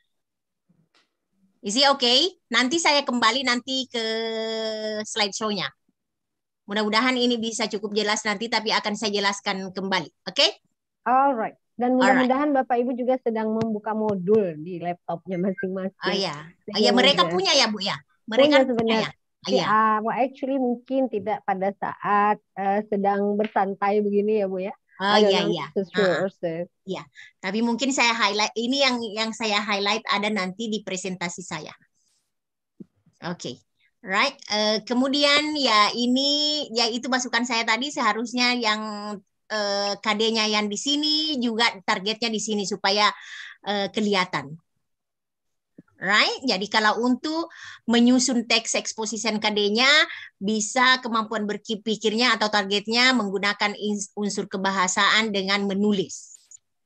Is it okay? Nanti saya kembali nanti ke slideshow-nya. Mudah-mudahan ini bisa cukup jelas nanti tapi akan saya jelaskan kembali. Oke? Okay? Alright. Dan mudah-mudahan Bapak Ibu juga sedang membuka modul di laptopnya masing-masing. Oh ya. Oh ya, mereka punya ya, Bu ya? punya Mereka sebenarnya. Punya, ya? Iya. Uh, well, actually mungkin tidak pada saat uh, sedang bersantai begini ya Bu ya. Oh iya iya. Sure, uh, iya. Tapi mungkin saya highlight ini yang yang saya highlight ada nanti di presentasi saya. Oke. Okay. Right. Uh, kemudian ya ini ya itu masukan saya tadi seharusnya yang uh, K D-nya yang di sini juga targetnya di sini supaya uh, kelihatan. Right? Jadi kalau untuk menyusun teks exposition K D-nya bisa kemampuan berpikirnya atau targetnya menggunakan unsur kebahasaan dengan menulis.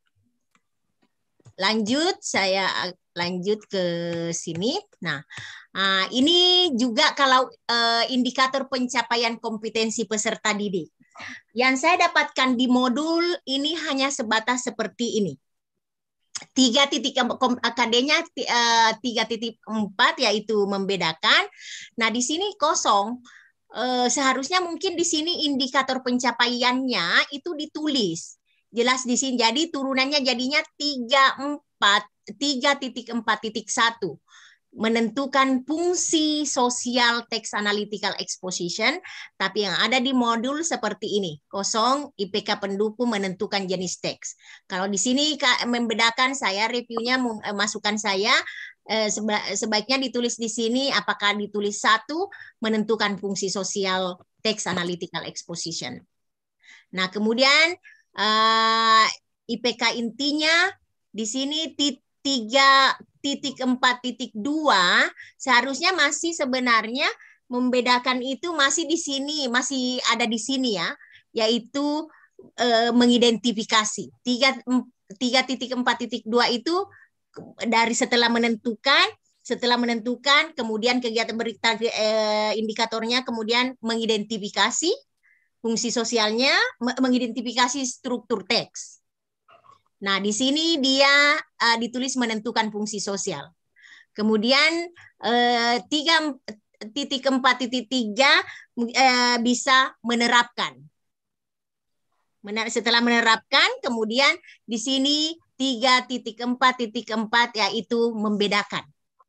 Lanjut, saya lanjut ke sini. Nah, ini juga kalau indikator pencapaian kompetensi peserta didik. Yang saya dapatkan di modul ini hanya sebatas seperti ini. Tiga titik K D-nya tiga titik empat yaitu membedakan. Nah di sini kosong. Eh, seharusnya mungkin di sini indikator pencapaiannya itu ditulis jelas di sini. Jadi turunannya jadinya tiga empat tiga titik empat titik satu. Menentukan fungsi sosial text analytical exposition, tapi yang ada di modul seperti ini, kosong, I P K pendukung menentukan jenis teks. Kalau di sini membedakan saya reviewnya masukan saya seba, sebaiknya ditulis di sini apakah ditulis satu menentukan fungsi sosial text analytical exposition. Nah kemudian uh, I P K intinya di sini tiga titik empat titik dua seharusnya masih sebenarnya membedakan itu masih di sini, masih ada di sini ya, yaitu e, mengidentifikasi. tiga titik empat titik dua itu dari setelah menentukan, setelah menentukan kemudian kegiatan berita e, indikatornya kemudian mengidentifikasi fungsi sosialnya, mengidentifikasi struktur teks. Nah, di sini dia uh, ditulis menentukan fungsi sosial. Kemudian uh, tiga titik empat titik tiga uh, bisa menerapkan. Mener setelah menerapkan, kemudian di sini tiga titik empat titik empat yaitu membedakan.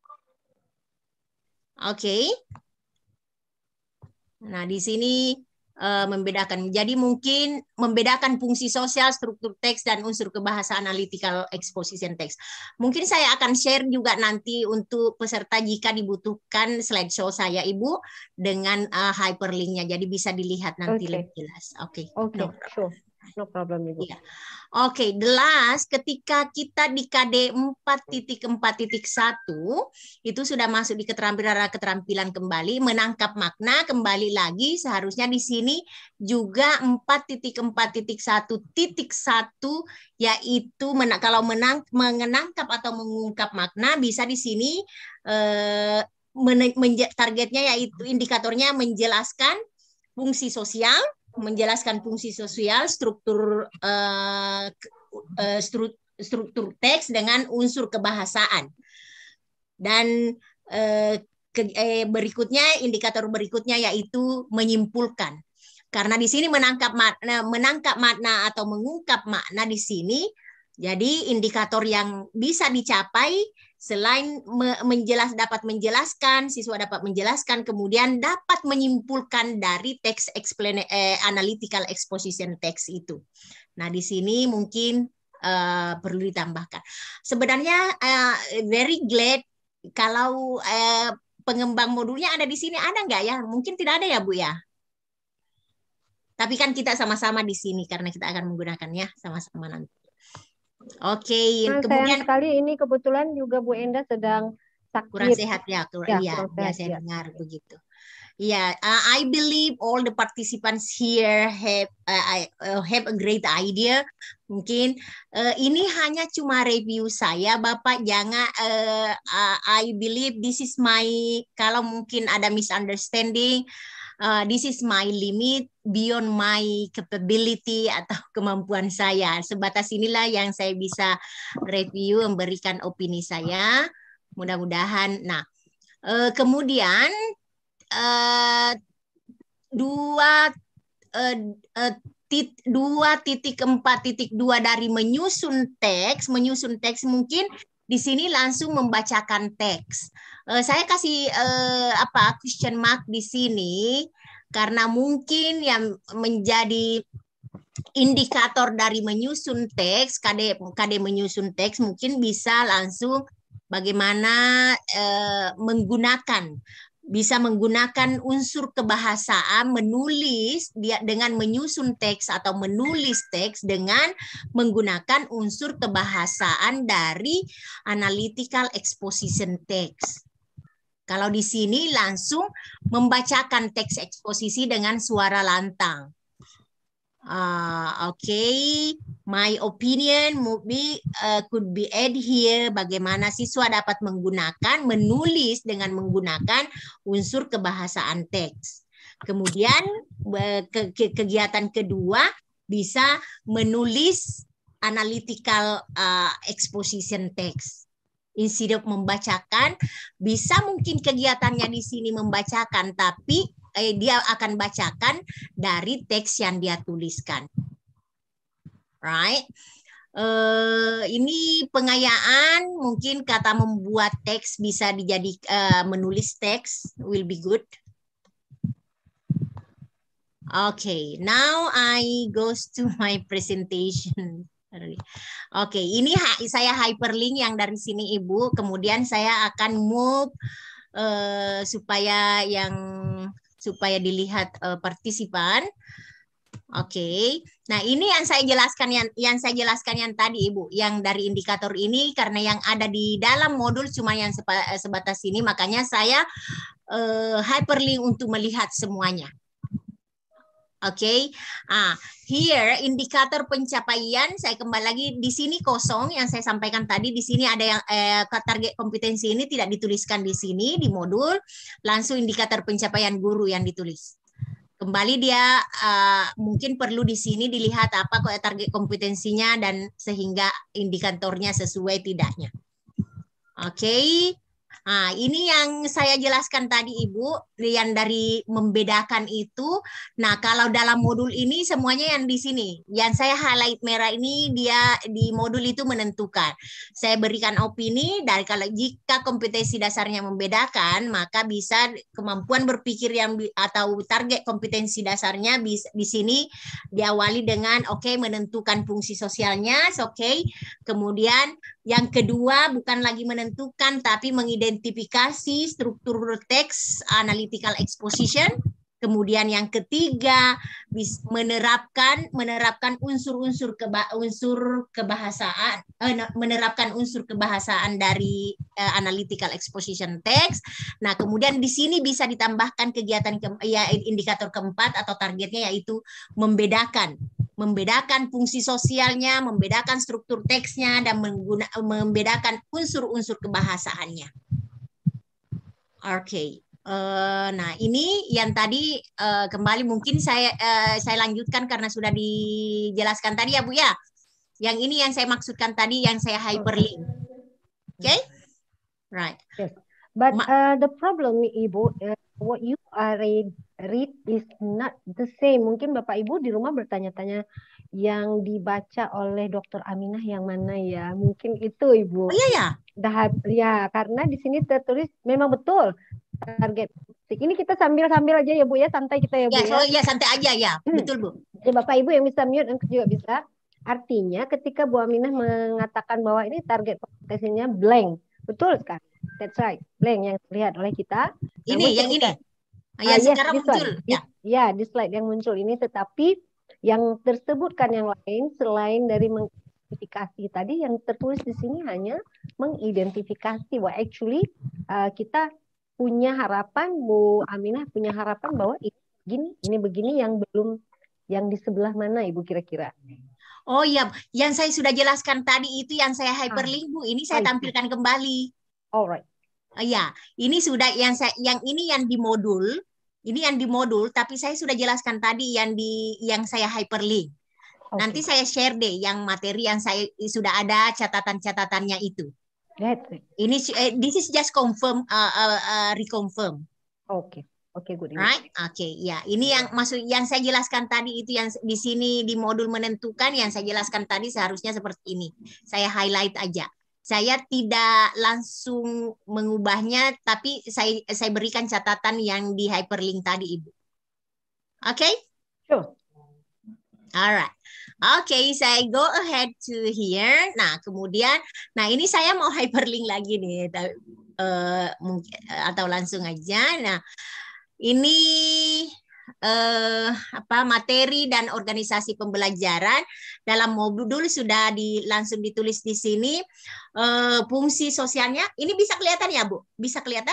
Oke. Okay. Nah, di sini Uh, membedakan. Jadi mungkin membedakan fungsi sosial, struktur teks, dan unsur kebahasaan analytical exposition teks. Mungkin saya akan share juga nanti untuk peserta jika dibutuhkan slideshow saya, Ibu, dengan uh, hyperlinknya. Jadi bisa dilihat nanti okay. lebih jelas. Oke. Okay. Oke, okay, no sure. No problem, Ibu. Yeah. Oke, okay, the last ketika kita di K D empat titik empat titik satu itu sudah masuk di keterampilan keterampilan kembali, menangkap makna kembali lagi seharusnya di sini juga empat titik empat titik satu titik satu yaitu men kalau menang menangkap atau mengungkap makna bisa di sini eh, men- menje- targetnya yaitu indikatornya menjelaskan fungsi sosial, menjelaskan fungsi sosial, struktur uh, uh, stru- struktur teks dengan unsur kebahasaan. Dan uh, ke, eh, berikutnya indikator berikutnya yaitu menyimpulkan. Karena di sini menangkap makna, menangkap makna atau mengungkap makna di sini. Jadi indikator yang bisa dicapai selain me- menjelas dapat menjelaskan, siswa dapat menjelaskan, kemudian dapat menyimpulkan dari teks explain eh, analytical exposition text itu. Nah, di sini mungkin uh, perlu ditambahkan. Sebenarnya uh, very glad kalau uh, pengembang modulnya ada di sini, ada nggak ya? Mungkin tidak ada ya, Bu ya. Tapi kan kita sama-sama di sini karena kita akan menggunakannya sama-sama nanti. Oke, okay. Nah, Kemudian sayang sekali ini kebetulan juga Bu Enda sedang sakit. Kurang sehat ya, ya iya, kurang ya sehat, saya ya. dengar begitu. Yeah, uh, I believe all the participants here have uh, uh, have a great idea. Mungkin uh, ini hanya cuma review saya, Bapak. Jangan, uh, uh, I believe this is my, kalau mungkin ada misunderstanding, uh, this is my limit beyond my capability atau kemampuan saya. Sebatas inilah yang saya bisa review, memberikan opini saya. Mudah-mudahan. Nah, uh, kemudian uh, dua uh, uh, tit, dua titik empat titik dua dari menyusun teks, menyusun teks mungkin di sini langsung membacakan teks. Uh, saya kasih uh, apa question mark di sini karena mungkin yang menjadi indikator dari menyusun teks, K D K D menyusun teks mungkin bisa langsung bagaimana uh, menggunakan bisa menggunakan unsur kebahasaan, menulis dia dengan menyusun teks atau menulis teks dengan menggunakan unsur kebahasaan dari analytical exposition text. Kalau di sini langsung membacakan teks eksposisi dengan suara lantang. Uh, Oke, okay. My opinion would be, uh, could be add here bagaimana siswa dapat menggunakan, menulis dengan menggunakan unsur kebahasaan teks. Kemudian ke ke kegiatan kedua bisa menulis analytical uh, exposition text. Instead of membacakan, bisa mungkin kegiatannya di sini membacakan, tapi Eh, dia akan bacakan dari teks yang dia tuliskan. Right? Uh, ini pengayaan, mungkin kata membuat teks bisa dijadi uh, menulis teks will be good. Okay, now I goes to my presentation. Oke, okay, ini saya hyperlink yang dari sini Ibu. Kemudian saya akan move uh, supaya yang supaya dilihat uh, partisipan. Oke. Okay. Nah, ini yang saya jelaskan yang yang saya jelaskan yang tadi Ibu, yang dari indikator ini karena yang ada di dalam modul cuma yang sebatas ini, makanya saya uh, hyperlink untuk melihat semuanya. Oke. Okay. Ah, here indikator pencapaian saya kembali lagi di sini kosong yang saya sampaikan tadi, di sini ada yang eh, target kompetensi ini tidak dituliskan di sini di modul, langsung indikator pencapaian guru yang ditulis. Kembali dia uh, mungkin perlu di sini dilihat apa kok target kompetensinya dan sehingga indikatornya sesuai tidaknya. Oke. Okay. Nah, ini yang saya jelaskan tadi Ibu, yang dari membedakan itu. Nah, kalau dalam modul ini semuanya yang di sini, yang saya highlight merah ini dia di modul itu menentukan. Saya berikan opini dari kalau jika kompetensi dasarnya membedakan, maka bisa kemampuan berpikir yang atau target kompetensi dasarnya bisa di sini diawali dengan oke okay, menentukan fungsi sosialnya, oke. Okay. Kemudian yang kedua bukan lagi menentukan tapi mengidentifikasi struktur teks analytical exposition. Kemudian yang ketiga menerapkan menerapkan unsur-unsur keba, unsur kebahasaan eh, menerapkan unsur kebahasaan dari eh, analytical exposition text. Nah, kemudian di sini bisa ditambahkan kegiatan ke, ya indikator keempat atau targetnya yaitu membedakan membedakan fungsi sosialnya, membedakan struktur teksnya, dan mengguna, membedakan unsur-unsur kebahasaannya. Oke. Okay. Uh, nah, ini yang tadi uh, kembali mungkin saya uh, saya lanjutkan karena sudah dijelaskan tadi ya Bu ya. Yang ini yang saya maksudkan tadi yang saya hyperlink. Oke? Okay? Right. Yes. But Ma uh, the problem Ibu, uh, what you are read, read is not the same. Mungkin Bapak Ibu di rumah bertanya-tanya yang dibaca oleh Dokter Aminah yang mana ya? Mungkin itu Ibu. Oh iya ya. Dah, ya, karena di sini tertulis memang betul target. Ini kita sambil-sambil aja ya Bu ya, santai kita ya Bu ya. ya. So, ya santai aja ya, Hmm. betul Bu. Jadi Bapak Ibu yang bisa mute juga bisa. Artinya ketika Bu Aminah mengatakan bahwa ini target potensinya blank, betul sekali. That's right, blank yang terlihat oleh kita. Ini Namun yang ketika, ini. Ya, ah, yes, sekarang this muncul. one. Ya. Ya, di slide yang muncul ini, tetapi yang tersebutkan yang lain selain dari mengidentifikasi tadi, yang tertulis di sini hanya mengidentifikasi. Wah, actually uh, kita punya harapan, Bu Aminah punya harapan bahwa ini begini, ini begini yang belum, yang di sebelah mana Ibu kira-kira? Oh iya, yang saya sudah jelaskan tadi itu yang saya hyperlink Bu, ini saya tampilkan kembali. Alright. Oh ya, ini sudah yang saya, yang ini yang di modul, ini yang di modul, tapi saya sudah jelaskan tadi yang di yang saya hyperlink. Okay. Nanti saya share deh yang materi yang saya sudah ada catatan-catatannya itu. That's it. Ini uh, this is just confirm, uh, uh, uh, reconfirm. Oke, okay. oke okay, good. Right? Oke, okay. Ya. Ini yang maksud yang saya jelaskan tadi itu yang di sini di modul menentukan yang saya jelaskan tadi seharusnya seperti ini. Saya highlight aja. Saya tidak langsung mengubahnya, tapi saya saya berikan catatan yang di hyperlink tadi, Ibu. Oke? Okay? Sure. Alright. Oke, okay, saya go ahead to here. Nah, kemudian, nah ini saya mau hyperlink lagi nih, uh, mungkin atau langsung aja. Nah, ini uh, apa materi dan organisasi pembelajaran dalam modul sudah di, langsung ditulis di sini. Uh, fungsi sosialnya, ini bisa kelihatan ya, Bu? Bisa kelihatan?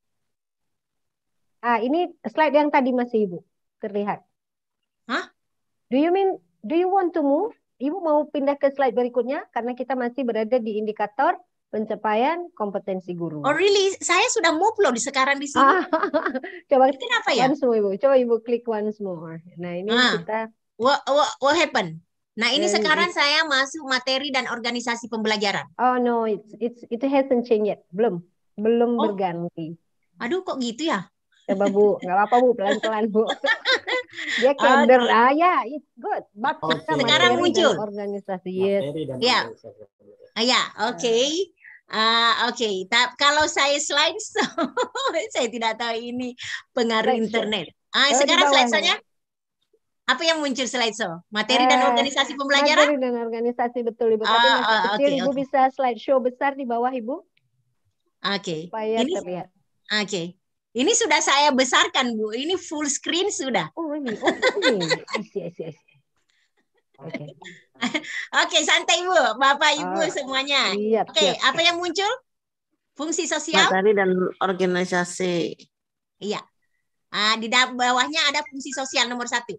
Ah, ini slide yang tadi masih Ibu terlihat. Hah? Do you mean, do you want to move? Ibu mau pindah ke slide berikutnya karena kita masih berada di indikator pencapaian kompetensi guru. Oh really? Saya sudah move loh di sekarang di sini. Ah, coba kenapa ya? Once more Ibu. Coba Ibu klik once more. Nah ini ah. kita. What, what, what happened? Nah ini then sekarang it... saya masuk materi dan organisasi pembelajaran. Oh no, it's it's it hasn't changed yet. Belum, belum oh. berganti. Aduh kok gitu ya? Coba Bu, nggak apa-apa Bu, pelan-pelan Bu. Dia kender, oh, ah ya, it's good. But oh, kita sekarang muncul organisasi, yes. Ya, ah, ya, oke, okay. uh, oke. Okay. Kalau saya slide show, saya tidak tahu ini pengaruh slide internet. Ah, oh, sekarang slide show-nya apa yang muncul slide show? Materi uh, dan organisasi pembelajaran? Materi dan organisasi betul Ibu. Tapi oh, masih oh, kecil, okay, Ibu okay. bisa slide show besar di bawah Ibu. Oke. Okay. Supaya ini, terlihat. Oke. Okay. Ini sudah saya besarkan, Bu. Ini full screen sudah. Oh, ini. Oh, ini. I see, I see, I see. Oke. Okay. Oke, okay, santai, Bu. Bapak, Ibu oh, semuanya. Oke, okay, apa yang muncul? Fungsi sosial. Materi dan organisasi. Iya. Ah, di bawahnya ada fungsi sosial nomor satu.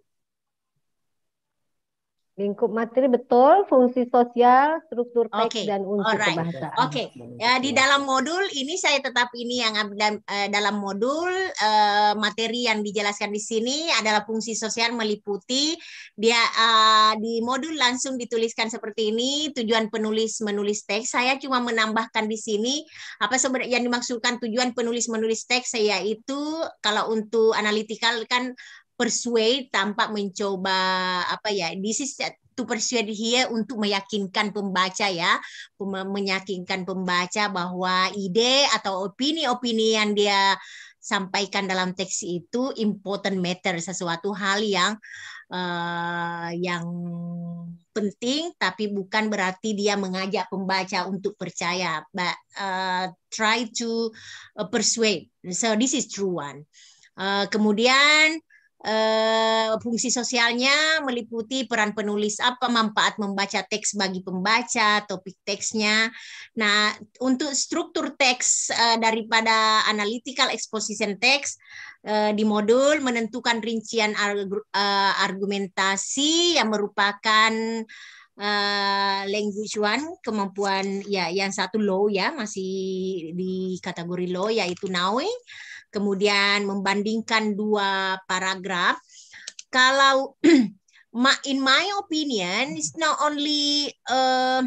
Lingkup materi betul, fungsi sosial, struktur teks okay. dan unsur Alright. kebahasaan. Oke, okay. Ya, di dalam modul ini saya tetap ini yang uh, dalam modul uh, materi yang dijelaskan di sini adalah fungsi sosial meliputi dia uh, di modul langsung dituliskan seperti ini tujuan penulis menulis teks. Saya cuma menambahkan di sini apa sebenarnya yang dimaksudkan tujuan penulis menulis teks yaitu kalau untuk analytical kan persuade tanpa mencoba apa ya, this is to persuade here untuk meyakinkan pembaca ya, meyakinkan pembaca bahwa ide atau opini-opini yang dia sampaikan dalam teks itu important matter, sesuatu hal yang uh, yang penting, tapi bukan berarti dia mengajak pembaca untuk percaya, but uh, try to uh, persuade. So this is true one. Uh, kemudian Uh, fungsi sosialnya meliputi peran penulis apa, manfaat membaca teks bagi pembaca, topik teksnya. Nah, untuk struktur teks uh, daripada analytical exposition text uh, di modul menentukan rincian arg uh, argumentasi yang merupakan uh, language one, kemampuan ya yang satu low ya, masih di kategori low yaitu knowing. Kemudian membandingkan dua paragraf. Kalau in my opinion, it's not only uh,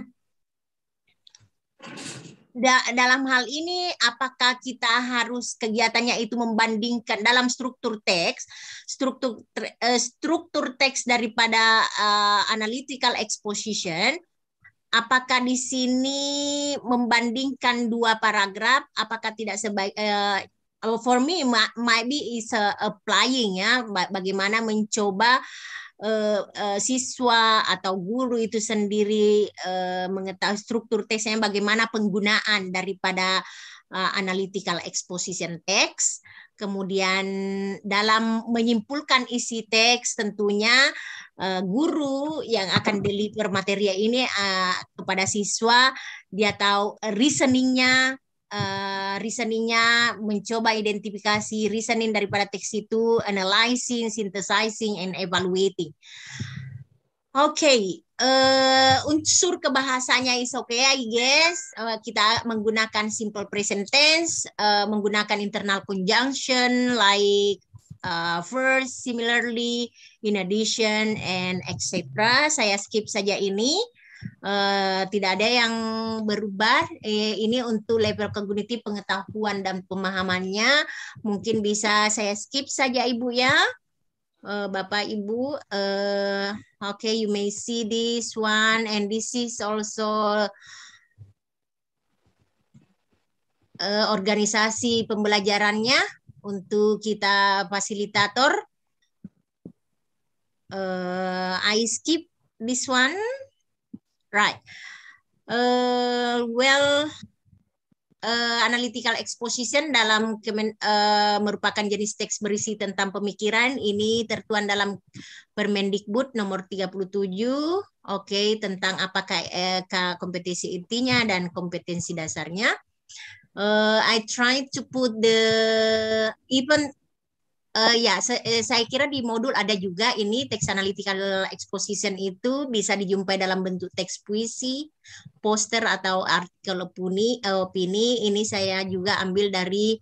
da dalam hal ini apakah kita harus kegiatannya itu membandingkan dalam struktur teks, struktur uh, struktur teks daripada uh, analytical exposition. Apakah di sini membandingkan dua paragraf? Apakah tidak sebaik? Uh, for me, might be is uh, applying ya, bagaimana mencoba Uh, uh, siswa atau guru itu sendiri uh, mengetahui struktur teksnya, bagaimana penggunaan daripada uh, analytical exposition text. Kemudian dalam menyimpulkan isi teks tentunya uh, guru yang akan deliver materi ini uh, kepada siswa, dia tahu reasoningnya. Uh, reasoningnya, mencoba identifikasi reasoning daripada teks itu, analyzing, synthesizing, and evaluating. Oke, okay. uh, unsur kebahasanya is okay, I guess. Uh, kita menggunakan simple present tense, uh, menggunakan internal conjunction like uh, first, similarly, in addition, and et cetera. Saya skip saja ini. Uh, tidak ada yang berubah. Eh, ini untuk level cognitive, pengetahuan dan pemahamannya. Mungkin bisa saya skip saja Ibu ya, uh, Bapak Ibu. Uh, Oke, okay, you may see this one, and this is also uh, organisasi pembelajarannya untuk kita fasilitator. Uh, I skip this one. Right. Uh, well, uh, analytical exposition dalam kemen, uh, merupakan jenis teks berisi tentang pemikiran. Ini tertuang dalam Permendikbud nomor tiga puluh tujuh. Oke, okay, tentang apakah eh, kompetensi intinya dan kompetensi dasarnya. Uh, I try to put the even Uh, ya, saya kira di modul ada juga ini teks analytical exposition itu bisa dijumpai dalam bentuk teks puisi, poster atau artikel opini. opini. Ini saya juga ambil dari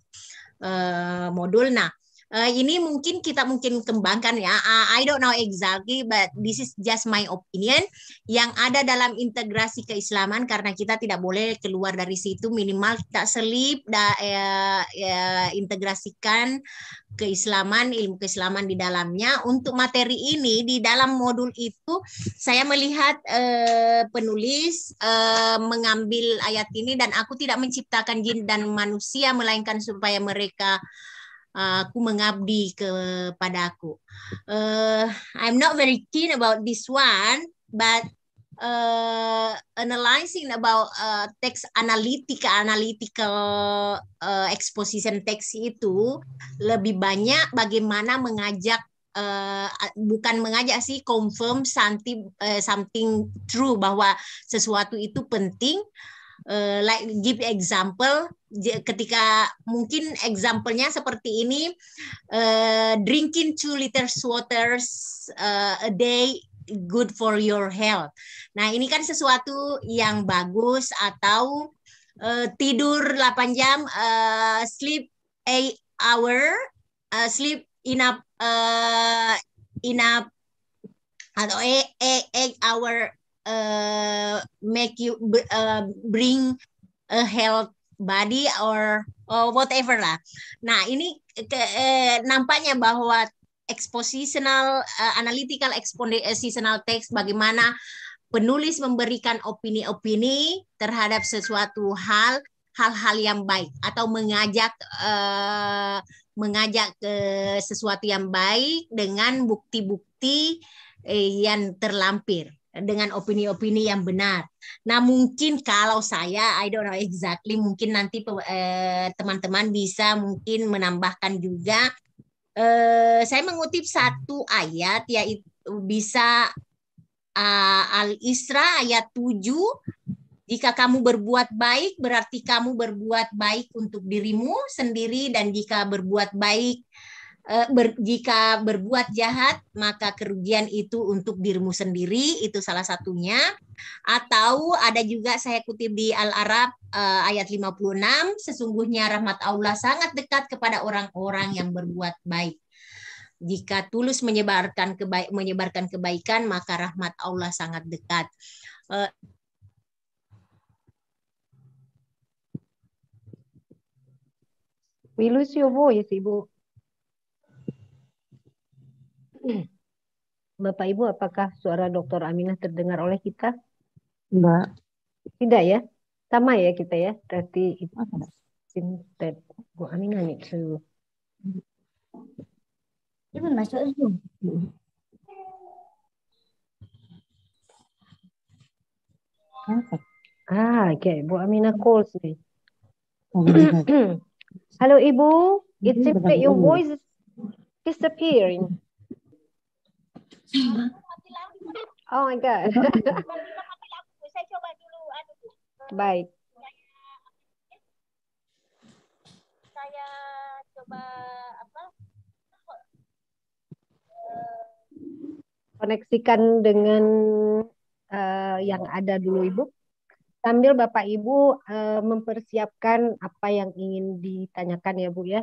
uh, modul. Nah, uh, ini mungkin kita mungkin kembangkan ya. Uh, I don't know exactly, but this is just my opinion. Yang ada dalam integrasi keislaman, karena kita tidak boleh keluar dari situ, minimal kita selip, da, ya, ya, integrasikan keislaman, ilmu keislaman di dalamnya. Untuk materi ini di dalam modul itu saya melihat eh, penulis eh, mengambil ayat ini, dan aku tidak menciptakan jin dan manusia melainkan supaya mereka uh, aku mengabdi kepadaku. Uh, I'm not very keen about this one, but uh, analyzing about uh, text analytica, analytical uh, exposition text itu lebih banyak bagaimana mengajak, uh, bukan mengajak sih, confirm something, uh, something true, bahwa sesuatu itu penting. Uh, like give example, ketika mungkin example-nya seperti ini, uh, drinking two liters waters uh, a day good for your health. Nah, ini kan sesuatu yang bagus. Atau uh, tidur delapan jam, uh, sleep eight hour, uh, sleep enough uh, enough atau eight hour uh, make you uh, bring a health body or, or whatever lah. Nah, ini ke, eh, nampaknya bahwa expositional, uh, analytical expositional text, bagaimana penulis memberikan opini-opini terhadap sesuatu hal, hal-hal yang baik, atau mengajak uh, mengajak ke sesuatu yang baik dengan bukti-bukti eh, yang terlampir, dengan opini-opini yang benar. Nah, mungkin kalau saya, I don't know exactly, mungkin nanti teman-teman eh, bisa mungkin menambahkan juga. Eh, saya mengutip satu ayat, yaitu bisa uh, Al-Isra ayat tujuh. Jika kamu berbuat baik, berarti kamu berbuat baik untuk dirimu sendiri, dan jika berbuat baik eh, ber, jika berbuat jahat maka kerugian itu untuk dirimu sendiri, itu salah satunya. Atau ada juga saya kutip di Al-Arab eh, ayat lima puluh enam, sesungguhnya rahmat Allah sangat dekat kepada orang-orang yang berbuat baik. Jika tulus menyebarkan kebaik menyebarkan kebaikan maka rahmat Allah sangat dekat. Eh, We lose your voice, Ibu. Bapak Ibu, apakah suara Doktor Aminah terdengar oleh kita? Enggak. Tidak ya? Sama ya kita ya? Berarti it seems that Bu Aminah need to... Ibu masuk Zoom. Ah, okay. Bu Aminah calls me. Hello, Ibu. It seems that your voice is disappearing. Oh my God. Saya coba dulu. Baik. Saya coba apa? Koneksikan dengan uh, yang ada dulu, Ibu. Sambil Bapak Ibu uh, mempersiapkan apa yang ingin ditanyakan ya, Bu ya.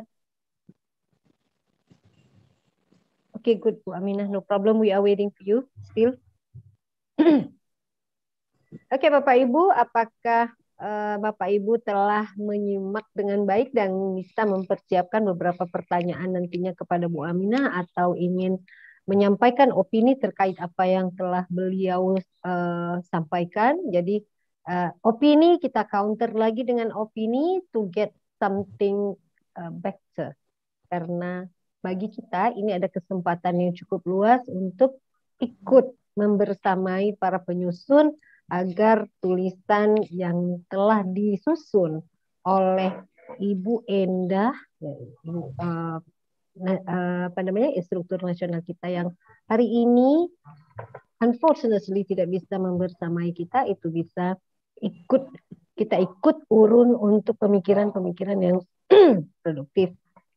Oke, okay, good Bu Aminah, no problem. We are waiting for you still. Oke, okay, Bapak Ibu, apakah uh, Bapak Ibu telah menyimak dengan baik dan bisa mempersiapkan beberapa pertanyaan nantinya kepada Bu Aminah atau ingin menyampaikan opini terkait apa yang telah beliau uh, sampaikan? Jadi uh, opini kita counter lagi dengan opini to get something uh, better, karena bagi kita ini ada kesempatan yang cukup luas untuk ikut membersamai para penyusun agar tulisan yang telah disusun oleh Ibu Endah, Ibu, uh, uh, apa namanya, instruktur nasional kita yang hari ini unfortunately tidak bisa membersamai kita, itu bisa ikut kita ikut urun untuk pemikiran-pemikiran yang produktif.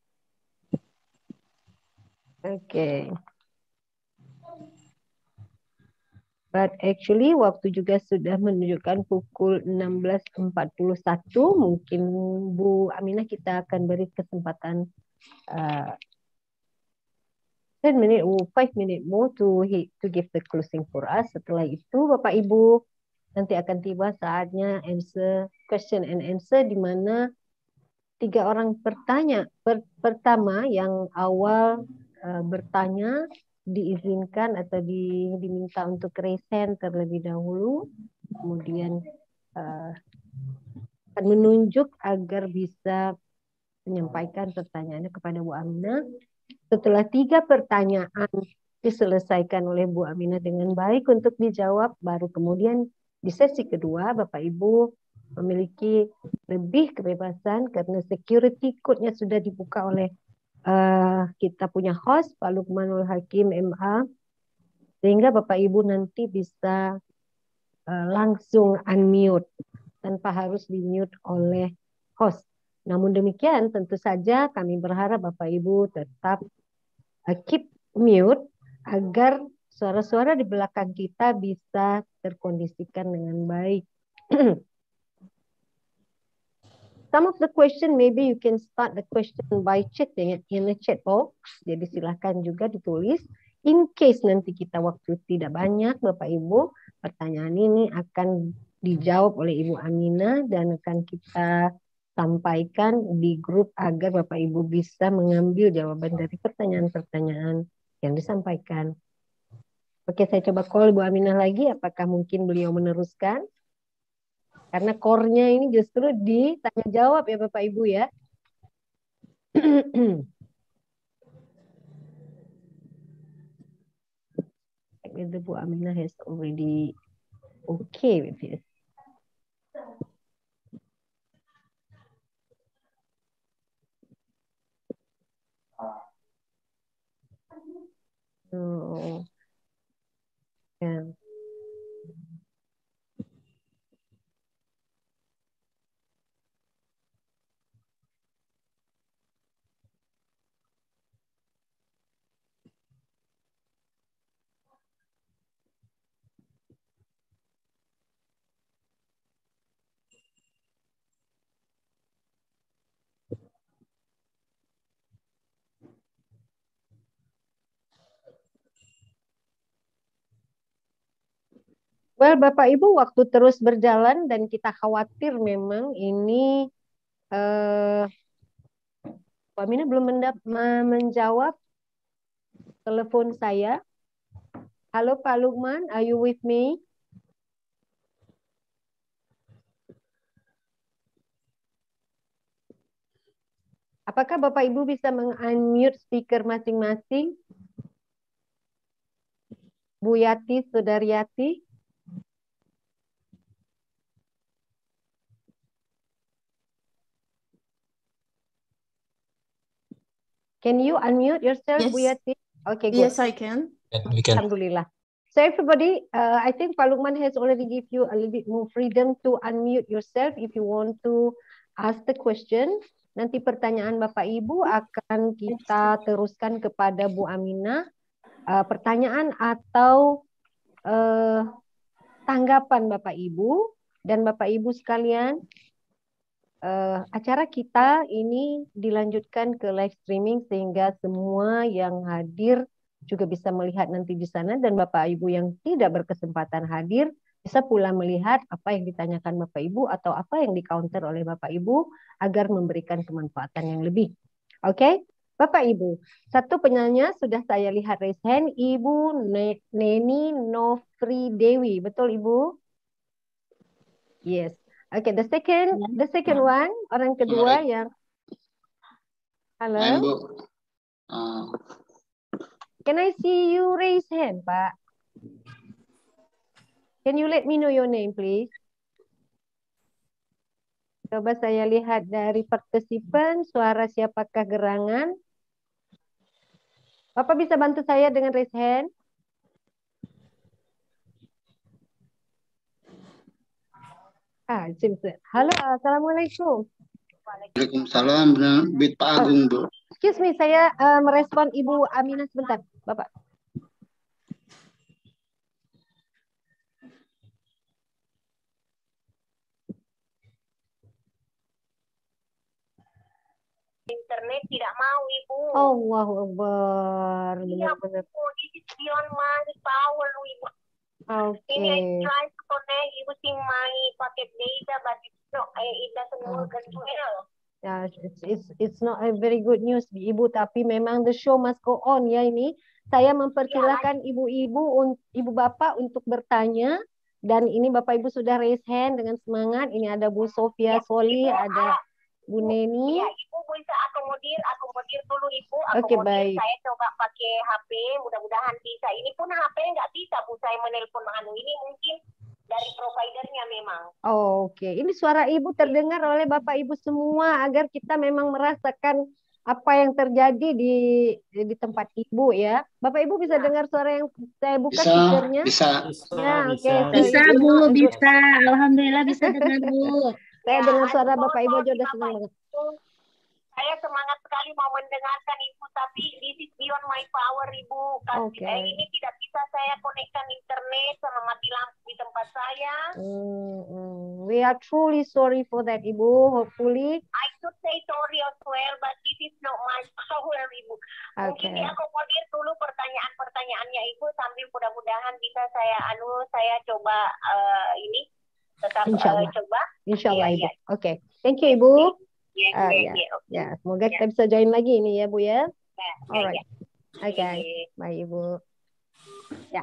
Oke. Okay. But actually waktu juga sudah menunjukkan pukul enam belas empat puluh satu. Mungkin Bu Aminah kita akan beri kesempatan uh, ten minute or five minute more to to give the closing for us. Setelah itu Bapak Ibu nanti akan tiba saatnya answer question and answer, di mana tiga orang bertanya. Per, pertama yang awal Uh, bertanya diizinkan atau di, diminta untuk raise hand terlebih dahulu, kemudian uh, akan menunjuk agar bisa menyampaikan pertanyaannya kepada Bu Aminah. Setelah tiga pertanyaan diselesaikan oleh Bu Aminah dengan baik untuk dijawab, baru kemudian di sesi kedua Bapak Ibu memiliki lebih kebebasan karena security code-nya sudah dibuka oleh Uh, kita punya host Pak Lukmanul Hakim M A, sehingga Bapak Ibu nanti bisa uh, langsung unmute tanpa harus di mute oleh host. Namun demikian tentu saja kami berharap Bapak Ibu tetap uh, keep mute agar suara-suara di belakang kita bisa terkondisikan dengan baik. Some of the question, maybe you can start the question by chatting it in the chat box. Jadi silahkan juga ditulis. In case nanti kita waktu tidak banyak, Bapak Ibu, pertanyaan ini akan dijawab oleh Ibu Aminah dan akan kita sampaikan di grup agar Bapak Ibu bisa mengambil jawaban dari pertanyaan-pertanyaan yang disampaikan. Oke, saya coba call Ibu Aminah lagi. Apakah mungkin beliau meneruskan? Karena core-nya ini justru ditanya jawab ya Bapak Ibu ya. Whether Bu Aminah has already okay with this. Oh, yeah. Well, Bapak Ibu, waktu terus berjalan dan kita khawatir memang ini eh, Pak Amina belum mendap, menjawab telepon saya. Halo Pak Lukman, are you with me? Apakah Bapak Ibu bisa meng-unmute speaker masing-masing? Bu Yati, Saudari Yati. Can you unmute yourself, Yes. Bu Yati? Okay, good. Yes, I can. We can. Alhamdulillah. So everybody, uh, I think Pak Lukman has already give you a little bit more freedom to unmute yourself if you want to ask the question. Nanti pertanyaan Bapak Ibu akan kita teruskan kepada Bu Aminah. Uh, pertanyaan atau uh, tanggapan Bapak Ibu dan Bapak Ibu sekalian. Uh, acara kita ini dilanjutkan ke live streaming sehingga semua yang hadir juga bisa melihat nanti di sana, dan Bapak Ibu yang tidak berkesempatan hadir bisa pula melihat apa yang ditanyakan Bapak Ibu atau apa yang di-counter oleh Bapak Ibu agar memberikan kemanfaatan yang lebih. Oke, okay? Bapak Ibu, satu penanya sudah saya lihat raise hand, Ibu Neni Nofri Dewi, betul Ibu? Yes. Okay, the second, the second one, orang kedua yang, halo. Ibu. Uh, Can I see you raise hand, Pak? Can you let me know your name, please? Coba saya lihat dari partisipan, suara siapakah gerangan? Bapak bisa bantu saya dengan raise hand? Ah, halo, assalamualaikum. Waalaikumsalam, Bit Pak Agung, Bu. Excuse me, saya uh, merespon Ibu Aminah sebentar, Bapak. Internet tidak mau, Ibu. Allahu Akbar. Iya, Bu. This is beyond my power, Ibu. Okay. Ini I try to connect using my packet data, but it's not, it doesn't work as well. Ya, it's, it's, it's not a very good news, Ibu, tapi memang the show must go on ya ini. Saya mempersilahkan ibu-ibu, ibu bapak untuk bertanya, dan ini Bapak Ibu sudah raise hand dengan semangat. Ini ada Bu Sofia Ya, Soli, Ibu, ada ah, Bu Neni. Ya, Ibu bisa akomodir, akomodir dulu Ibu. Oke, Akomodir, baik. saya coba pakai H P, mudah-mudahan bisa. Ini pun H P nggak bisa, Bu, saya menelpon anu ini mungkin dari providernya memang. Oh, oke, okay. Ini suara Ibu terdengar oleh Bapak Ibu semua agar kita memang merasakan apa yang terjadi di di tempat Ibu ya. Bapak Ibu bisa dengar suara yang saya buka Bisa, speakernya? bisa. Ya, oke. bisa. So Bisa it's Bu, not a good- bisa. Alhamdulillah bisa dengar Bu. Saya Ya, dengar suara aduh, Bapak Ibu aja udah Bapak senang banget. Ibu, saya semangat sekali mau mendengarkan Ibu, tapi this is beyond my power, Ibu. Kan, Oke. eh, ini tidak bisa saya konekkan internet sama mati lampu di tempat saya. Hmm, hmm. We are truly sorry for that, Ibu. Hopefully, I should say sorry as well, but this is not my power, Ibu. Mungkin Okay. diakomodir dulu pertanyaan-pertanyaannya Ibu, sambil mudah-mudahan bisa saya anu saya coba eh, ini tetap Insya eh, Allah. coba. Insya Allah Iya, Ibu. iya. Oke, thank you Ibu. Ya, Ah, ya, ya. ya, oke. Ya, semoga kita bisa join lagi ini ya Bu ya. Ya, ya, Alright. ya. Oke, Iya. baik Ibu. Ya,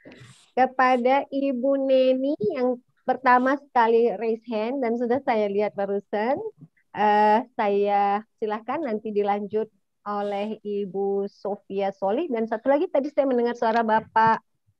kepada Ibu Neni yang pertama sekali raise hand dan sudah saya lihat barusan, eh, saya silakan nanti dilanjut oleh Ibu Sofia Soli, dan satu lagi tadi saya mendengar suara Bapak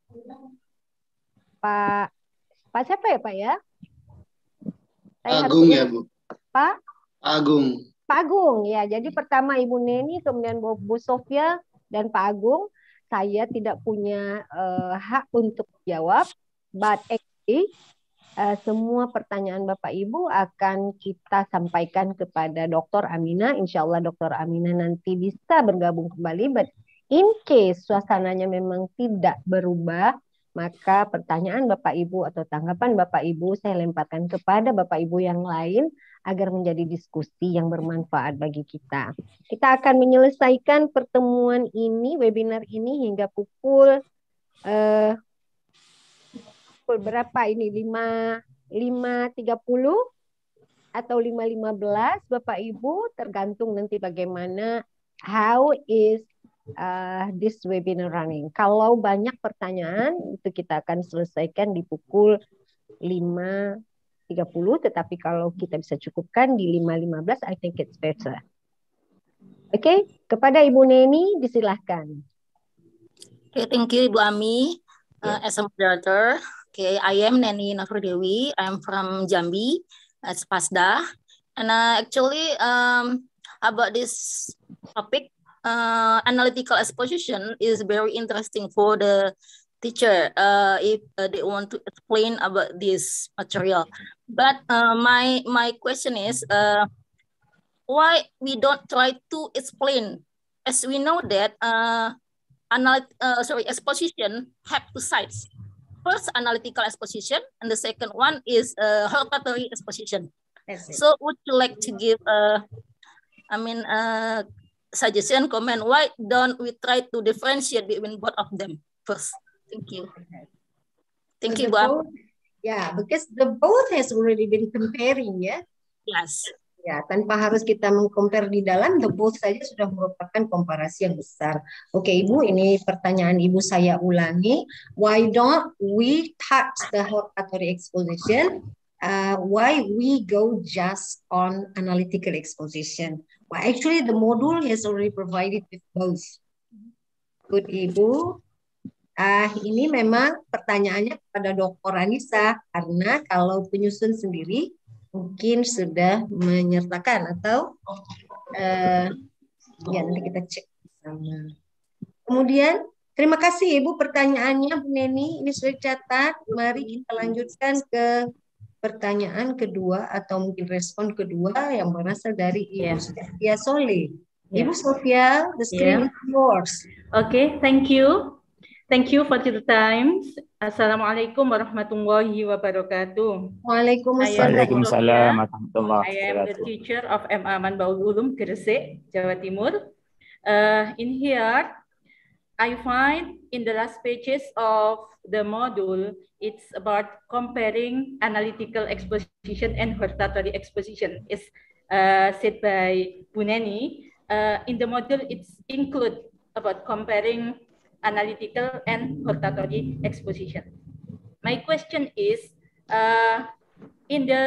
Pak Pak siapa ya Pak ya? Saya harus Agung ya, ingat. Bu. Pak Agung. Pak Agung ya. Jadi pertama Ibu Neni, kemudian Bu, Bu Sofia dan Pak Agung. Saya tidak punya eh, hak untuk jawab, but actually eh, semua pertanyaan Bapak Ibu akan kita sampaikan kepada Doktor Aminah. Insya Allah Doktor Aminah nanti bisa bergabung kembali. But in case suasananya memang tidak berubah, maka pertanyaan Bapak Ibu atau tanggapan Bapak Ibu saya lemparkan kepada Bapak Ibu yang lain agar menjadi diskusi yang bermanfaat bagi kita. Kita akan menyelesaikan pertemuan ini, webinar ini hingga pukul eh, pukul berapa ini? lima tiga puluh atau lima lima belas Bapak Ibu, tergantung nanti bagaimana how is uh, this webinar running. Kalau banyak pertanyaan itu kita akan selesaikan di pukul lima tiga puluh, tetapi kalau kita bisa cukupkan di lima lima belas, I think it's better. Oke, okay? Kepada Ibu Neni disilahkan. Okay, thank you Ibu Ami. Uh, as a moderator, okay, I am Neni Nafrudewi. I'm from Jambi, as Pasda, and uh, actually um, about this topic, uh, analytical exposition is very interesting for the teacher uh, if uh, they want to explain about this material. But uh, my my question is, uh, why we don't try to explain, as we know that uh, anal uh, sorry exposition have two sides. First, analytical exposition, and the second one is uh, hortatory exposition. So, would you like to give uh, I mean uh, suggestion, comment? Why don't we try to differentiate between both of them first? Thank you. Thank So you, the Bu. both- Yeah, because the both has already been comparing, ya. Yes. Ya, tanpa harus kita mengcompare di dalam, the both saja sudah merupakan komparasi yang besar. Oke, Ibu, ini pertanyaan Ibu saya ulangi. Why don't we touch the hortatory exposition? Uh, why we go just on analytical exposition? Well, actually, the module has already provided with both. Good, Ibu. Ah, ini memang pertanyaannya kepada Doktor Anissa, karena kalau penyusun sendiri mungkin sudah menyertakan atau uh, ya nanti kita cek bersama. Kemudian terima kasih Ibu pertanyaannya Bu Neni, ini sudah dicatat. Mari kita lanjutkan ke pertanyaan kedua atau mungkin respon kedua yang berasal dari Ibu Yeah. Sofia Soleh. Yeah. Ibu Sofia, the screen Yeah. is yours. Okay, thank you. Thank you for your time. Assalamualaikum warahmatullahi wabarakatuh. Waalaikumsalam. Waalaikumsalam warahmatullahi I am the wabarakatuh. teacher of M A Manbaul Ulum, Gresik, Jawa Timur. Uh, in here, I find in the last pages of the module, it's about comparing analytical exposition and hortatory exposition. It's uh, said by Bu Neni. Uh, in the module, it's include about comparing analytical and hortatory exposition. My question is, uh, in the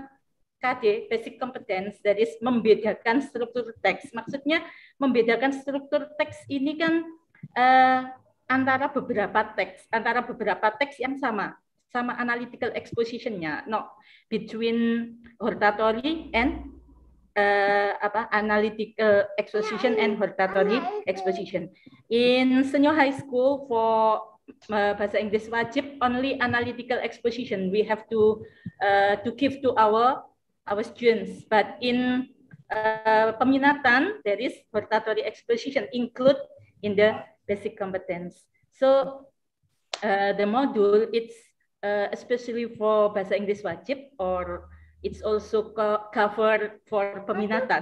K D, basic competence, that is membedakan struktur teks. Maksudnya membedakan struktur teks ini kan uh, antara beberapa teks, antara beberapa teks yang sama, sama analytical exposition-nya, no, between hortatory and Uh, apa analytical exposition and hortatory exposition. In senior high school for uh, bahasa Inggris wajib only analytical exposition we have to uh, to give to our our students. But in uh, peminatan there is hortatory exposition include in the basic competence. So uh, the module it's uh, especially for bahasa Inggris wajib or it's also co covered for peminatan.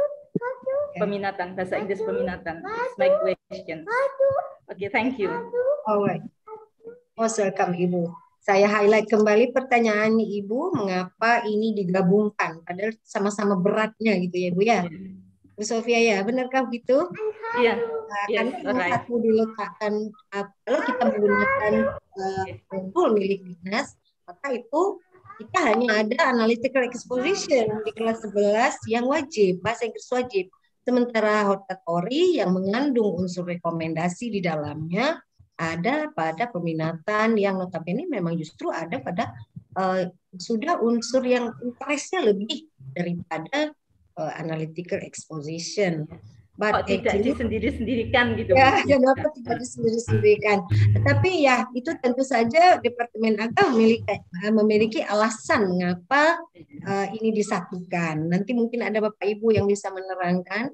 Peminatan, bahasa Inggris peminatan. It's my question. Okay, thank you. Alright. Most welcome Ibu. Saya highlight kembali pertanyaan Ibu, mengapa ini digabungkan? Padahal sama-sama beratnya gitu ya Bu ya. Bu Sofia ya, benarkah begitu? Iya. Nah, Yes, karena alright. satu diletakkan, uh, kalau kita menggunakan uh, tool milik dinas, maka itu kita hanya ada analytical exposition di kelas sebelas yang wajib, bahasa Inggris wajib. Sementara hortatory yang mengandung unsur rekomendasi di dalamnya ada pada peminatan yang notabene memang justru ada pada uh, sudah unsur yang interestnya lebih daripada uh, analytical exposition. Kok But tidak actually, disendiri-sendirikan gitu? ya, kenapa tidak disendiri-sendirikan? Tetapi ya itu tentu saja Departemen Agama memiliki, memiliki alasan mengapa uh, ini disatukan. Nanti mungkin ada Bapak Ibu yang bisa menerangkan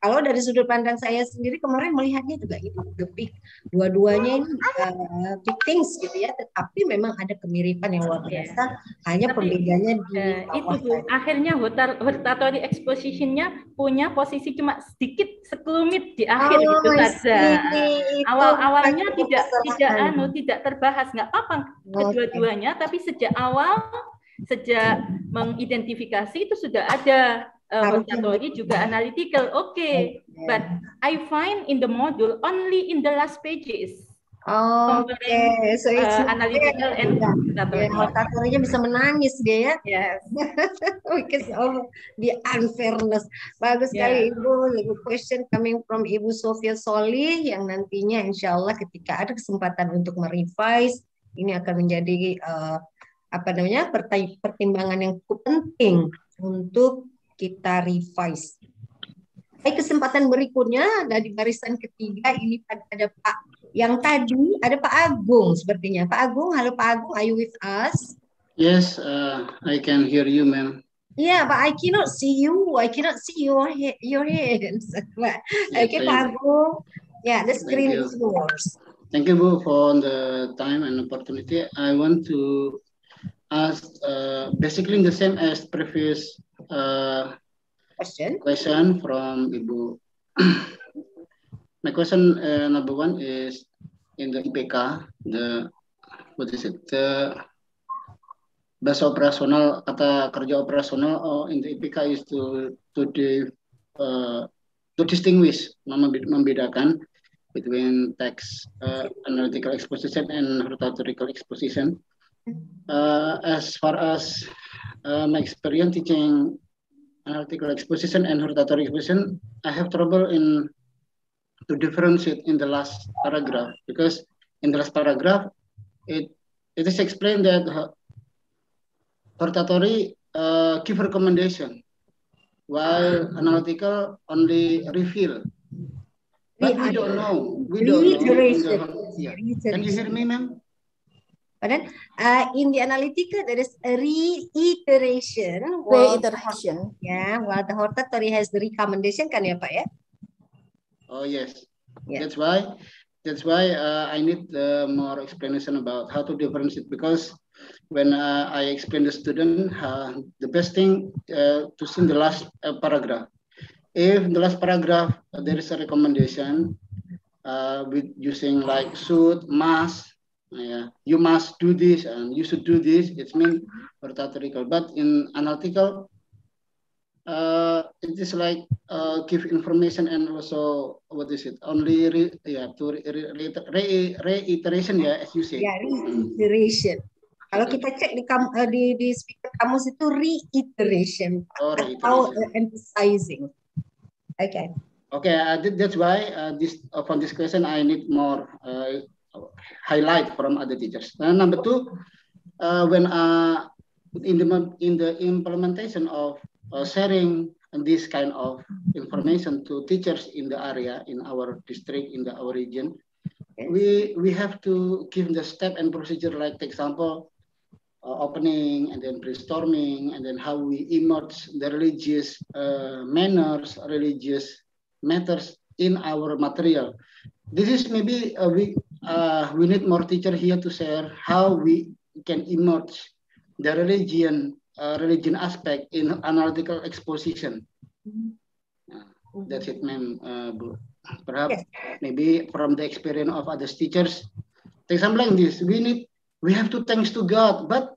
Kalau dari sudut pandang saya sendiri kemarin melihatnya juga itu lebih dua-duanya ini uh, big things gitu ya, tetapi memang ada kemiripan yang luar biasa. Yeah. Hanya Tapi, pembedanya di uh, bawah itu Bu, akhirnya hortatory exposition-nya punya posisi cuma sedikit sekelumit di akhir oh, itu saja. Awal-awalnya tidak tidak anu tidak terbahas, nggak apa-apa kedua-duanya, tapi sejak awal sejak mengidentifikasi itu sudah ada. Uh, hortatory juga analytical, okay, but I find in the module only in the last pages. Oh, oke, okay. So it's uh, analytical and hortatory. Ya, hortatorinya bisa menangis dia ya. Yes. Because of the unfairness. Bagus sekali yeah. Ibu. Ibu question coming from Ibu Sofia Solih yang nantinya insya Allah ketika ada kesempatan untuk merevise ini akan menjadi uh, apa namanya pertimbangan yang cukup penting untuk kita revise. Baik, kesempatan berikutnya ada di barisan ketiga ini ada Pak yang tadi ada Pak Agung sepertinya. Pak Agung, halo Pak Agung, are you with us? Yes, uh, I can hear you, ma'am. Yeah, but I cannot see you. I cannot see your your hands. Okay, yes, Pak Agung. Yeah, the screen is yours. Thank you, Bu, for the time and opportunity. I want to ask uh, basically the same as previous uh, question. Question from Ibu. My question uh, number one is in the I P K, the what is it? The bahasa operasional kata kerja operasional oh, in the I P K is to to the uh, to distinguish membedakan between text uh, analytical exposition and hortatorical exposition. Uh, as far as uh, my experience teaching analytical exposition and hortatory exposition, I have trouble in to differentiate in the last paragraph because in the last paragraph it it is explained that hortatory uh, give recommendation while analytical only reveal. But we don't know. We don't know. The, yeah. Can you hear me, ma'am? Pardon? Uh, in the analytical, there is a reiteration. Reiteration. Yeah, while the hortatory has the recommendation, kan ya Pak ya? Oh yes, yeah. That's why. That's why uh, I need uh, more explanation about how to differentiate because when uh, I explain the student, uh, the best thing uh, to see the last uh, paragraph. If in the last paragraph uh, there is a recommendation uh, with using like should, must. Yeah, you must do this and you should do this. It means hortatorical. But in analytical, uh, it is like uh, give information and also what is it? Only re, yeah to re, re, re, reiteration ya, as you say. Ya, reiteration. Kalau kita cek di kam, uh, di, di speaker kamus itu reiteration oh, atau uh, emphasizing. Oke. Okay. Okay, uh, that's why uh, this uh, from this question I need more. Uh, highlight from other teachers. And number two, uh, when uh, in the in the implementation of uh, sharing this kind of information to teachers in the area, in our district, in the our region, okay. we we have to give the step and procedure. Like the example, uh, opening and then brainstorming, and then how we emerge the religious uh, manners, religious matters in our material. This is maybe uh, we. Uh, we need more teacher here to share how we can emerge the religion uh, religion aspect in analytical exposition. Mm-hmm. uh, that's it, ma'am. Uh, perhaps yes. Maybe from the experience of other teachers, take something like this. We need we have to thanks to God, but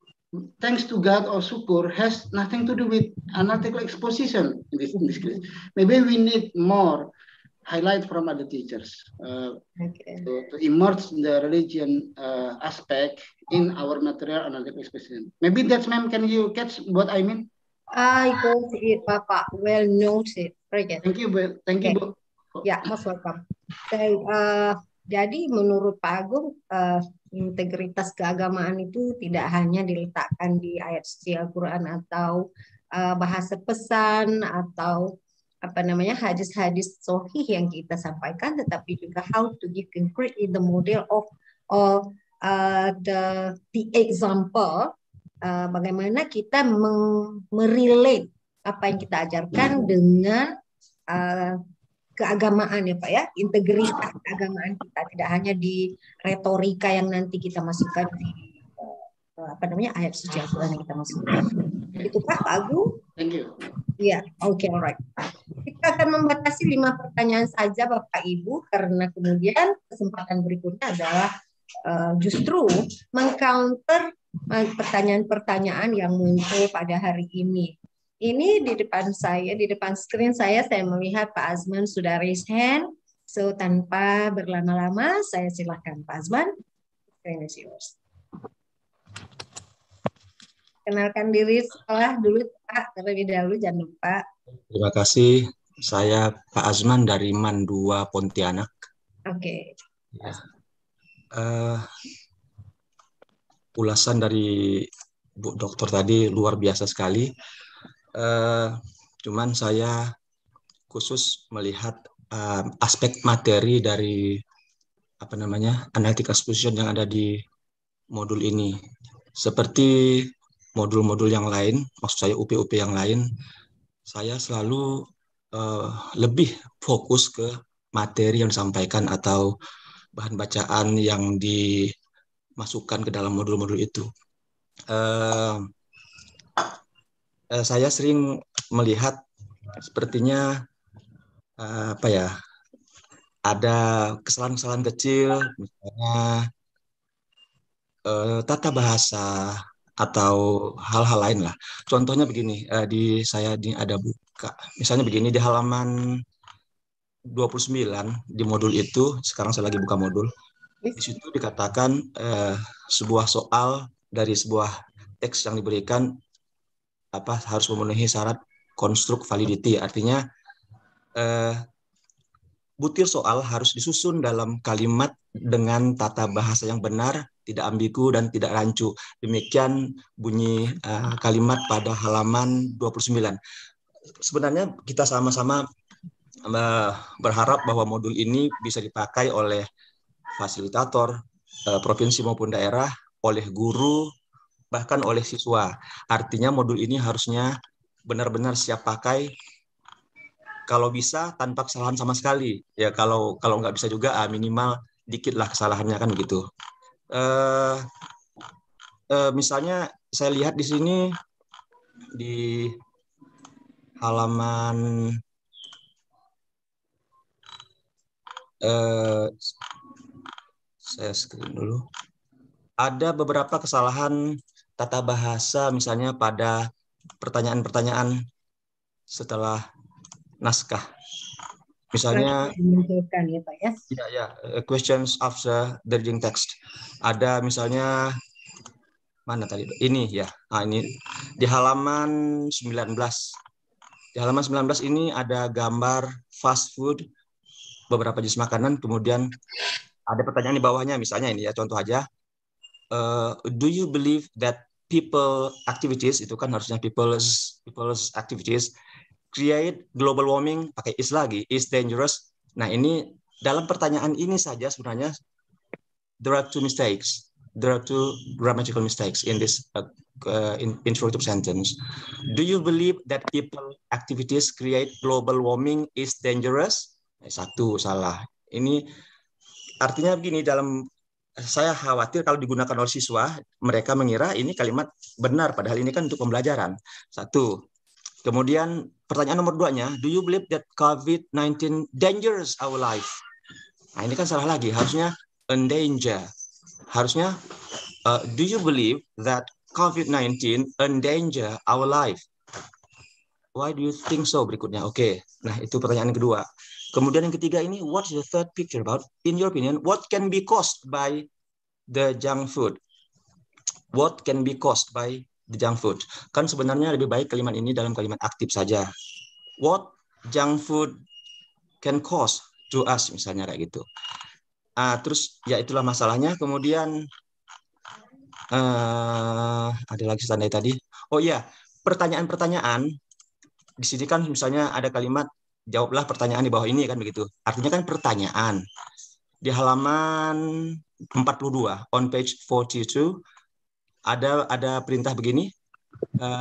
thanks to God or Syukur has nothing to do with analytical exposition in this in this case. Maybe we need more highlight from other teachers uh, okay. to, to emerge the religion uh, aspect in our material analytical exposition. Maybe that's, ma'am, can you catch what I mean? I got it, Papa. Well noted. Very good. Thank you, Bu. Thank okay. you, Bu. Ya, most welcome. So, uh, jadi menurut Pak Agung, uh, integritas keagamaan itu tidak hanya diletakkan di ayat suci Al-Quran atau uh, bahasa pesan atau apa namanya hadis-hadis sahih yang kita sampaikan, tetapi juga how to give concretely the model of of uh, the the example uh, bagaimana kita merelate apa yang kita ajarkan dengan uh, keagamaan ya Pak ya, integritas keagamaan kita, tidak hanya di retorika yang nanti kita masukkan di uh, apa namanya ayat suci Al-Quran yang kita masukkan. Itu Pak, Pak Agung. Thank you. Iya, oke, okay, alright. Kita akan membatasi lima pertanyaan saja Bapak Ibu, karena kemudian kesempatan berikutnya adalah uh, justru mengcounter pertanyaan-pertanyaan yang muncul pada hari ini. Ini di depan saya, di depan screen saya, saya melihat Pak Azman sudah raise hand. So, tanpa berlama-lama, saya silakan Pak Azman. Screen is yours. Kenalkan diri sekolah dulu Pak, terlebih dahulu, jangan lupa. Terima kasih. Saya Pak Azman dari Man dua Pontianak. Oke. Okay. Ya. Uh, ulasan dari Bu Dokter tadi luar biasa sekali. Uh, cuman saya khusus melihat uh, aspek materi dari apa namanya analytic exposition yang ada di modul ini. Seperti modul-modul yang lain, maksud saya U P U P yang lain, saya selalu uh, lebih fokus ke materi yang disampaikan atau bahan bacaan yang dimasukkan ke dalam modul-modul itu. Uh, uh, saya sering melihat sepertinya uh, apa ya, ada kesalahan-kesalahan kecil, misalnya uh, tata bahasa atau hal-hal lain lah. Contohnya begini, uh, di saya di ada buka, misalnya begini di halaman dua puluh sembilan di modul itu, sekarang saya lagi buka modul. Di situ dikatakan uh, sebuah soal dari sebuah teks yang diberikan apa harus memenuhi syarat konstruk validity, artinya uh, butir soal harus disusun dalam kalimat dengan tata bahasa yang benar, tidak ambigu dan tidak rancu. Demikian bunyi uh, kalimat pada halaman dua puluh sembilan. Sebenarnya kita sama-sama uh, berharap bahwa modul ini bisa dipakai oleh fasilitator uh, provinsi maupun daerah, oleh guru, bahkan oleh siswa. Artinya modul ini harusnya benar-benar siap pakai. Kalau bisa tanpa kesalahan sama sekali, ya kalau kalau nggak bisa juga ah, minimal dikit lah kesalahannya kan begitu. Uh, uh, misalnya saya lihat di sini di halaman uh, saya screen dulu. Ada beberapa kesalahan tata bahasa, misalnya pada pertanyaan-pertanyaan setelah naskah. Misalnya, menunjukkan ya Pak ya. Ya, ya, questions after the reading text. Ada misalnya mana tadi? Ini ya. Nah, ini di halaman sembilan belas. Di halaman sembilan belas ini ada gambar fast food, beberapa jenis makanan, kemudian ada pertanyaan di bawahnya, misalnya ini ya, contoh aja. Uh, do you believe that people activities, itu kan harusnya people's people's activities create global warming, pakai is lagi, is dangerous. Nah, ini dalam pertanyaan ini saja sebenarnya there are two mistakes. There are two grammatical mistakes in this uh, uh, in interrogative sentence. Do you believe that people activities create global warming is dangerous? Eh, satu salah. Ini artinya begini, dalam saya khawatir kalau digunakan oleh siswa, mereka mengira ini kalimat benar, padahal ini kan untuk pembelajaran. Satu. Kemudian pertanyaan nomor duanya, do you believe that COVID nineteen dangers our life? Nah, ini kan salah lagi, harusnya endanger. Harusnya, uh, do you believe that COVID nineteen endanger our life? Why do you think so? Berikutnya, oke. Okay. Nah, itu pertanyaan yang kedua. Kemudian yang ketiga ini, what's the third picture about? In your opinion, what can be caused by the junk food? What can be caused by the junk food? Kan sebenarnya lebih baik kalimat ini dalam kalimat aktif saja. What junk food can cause to us, misalnya kayak gitu. Ah, terus ya itulah masalahnya. Kemudian uh, ada lagi standar tadi. Oh iya, pertanyaan-pertanyaan di sini kan misalnya ada kalimat jawablah pertanyaan di bawah ini kan begitu. Artinya kan pertanyaan. Di halaman empat puluh dua on page forty-two ada ada perintah begini. Uh,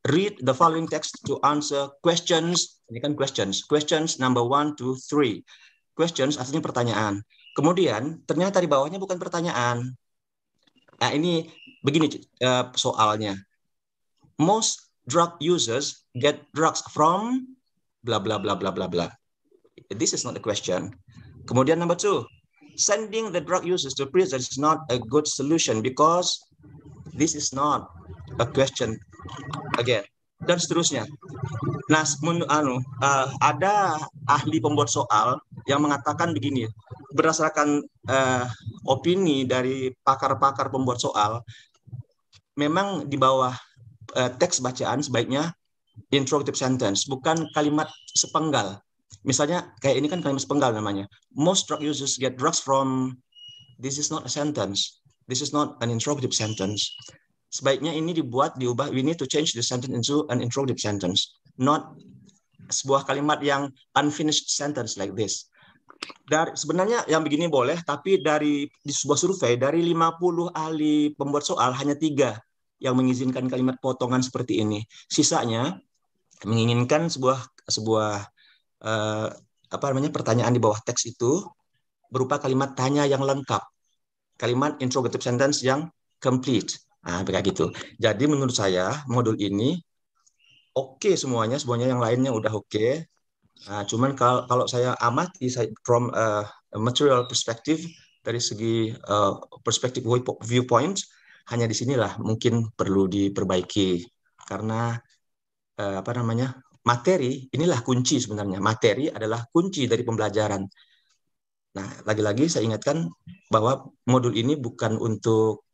read the following text to answer questions. Ini kan questions. Questions number one, two, three. Questions artinya pertanyaan. Kemudian ternyata di bawahnya bukan pertanyaan. Nah ini begini uh, soalnya. Most drug users get drugs from blah blah blah blah blah blah. This is not a question. Kemudian number two, sending the drug users to prison is not a good solution because this is not a question again, dan seterusnya. Nah, anu, uh, ada ahli pembuat soal yang mengatakan begini, berdasarkan uh, opini dari pakar-pakar pembuat soal, memang di bawah uh, teks bacaan sebaiknya interrogative sentence, bukan kalimat sepenggal. Misalnya kayak ini kan kalimat sepenggal namanya. Most drug users get drugs from. This is not a sentence. This is not an interrogative sentence. Sebaiknya ini dibuat, diubah. We need to change the sentence into an interrogative sentence, not sebuah kalimat yang unfinished sentence like this. Dari sebenarnya yang begini boleh, tapi dari di sebuah survei dari lima puluh ahli pembuat soal hanya tiga yang mengizinkan kalimat potongan seperti ini. Sisanya menginginkan sebuah sebuah uh, apa namanya pertanyaan di bawah teks itu berupa kalimat tanya yang lengkap, kalimat interrogative sentence yang complete. Nah, kayak gitu. Jadi menurut saya modul ini oke okay semuanya, semuanya yang lainnya udah oke. Okay. Nah, cuman kalau kalau saya amati saya, from uh, a material perspective, dari segi uh, perspektif viewpoint, hanya di sinilah mungkin perlu diperbaiki karena uh, apa namanya materi inilah kunci sebenarnya. Materi adalah kunci dari pembelajaran. Nah, lagi-lagi saya ingatkan bahwa modul ini bukan untuk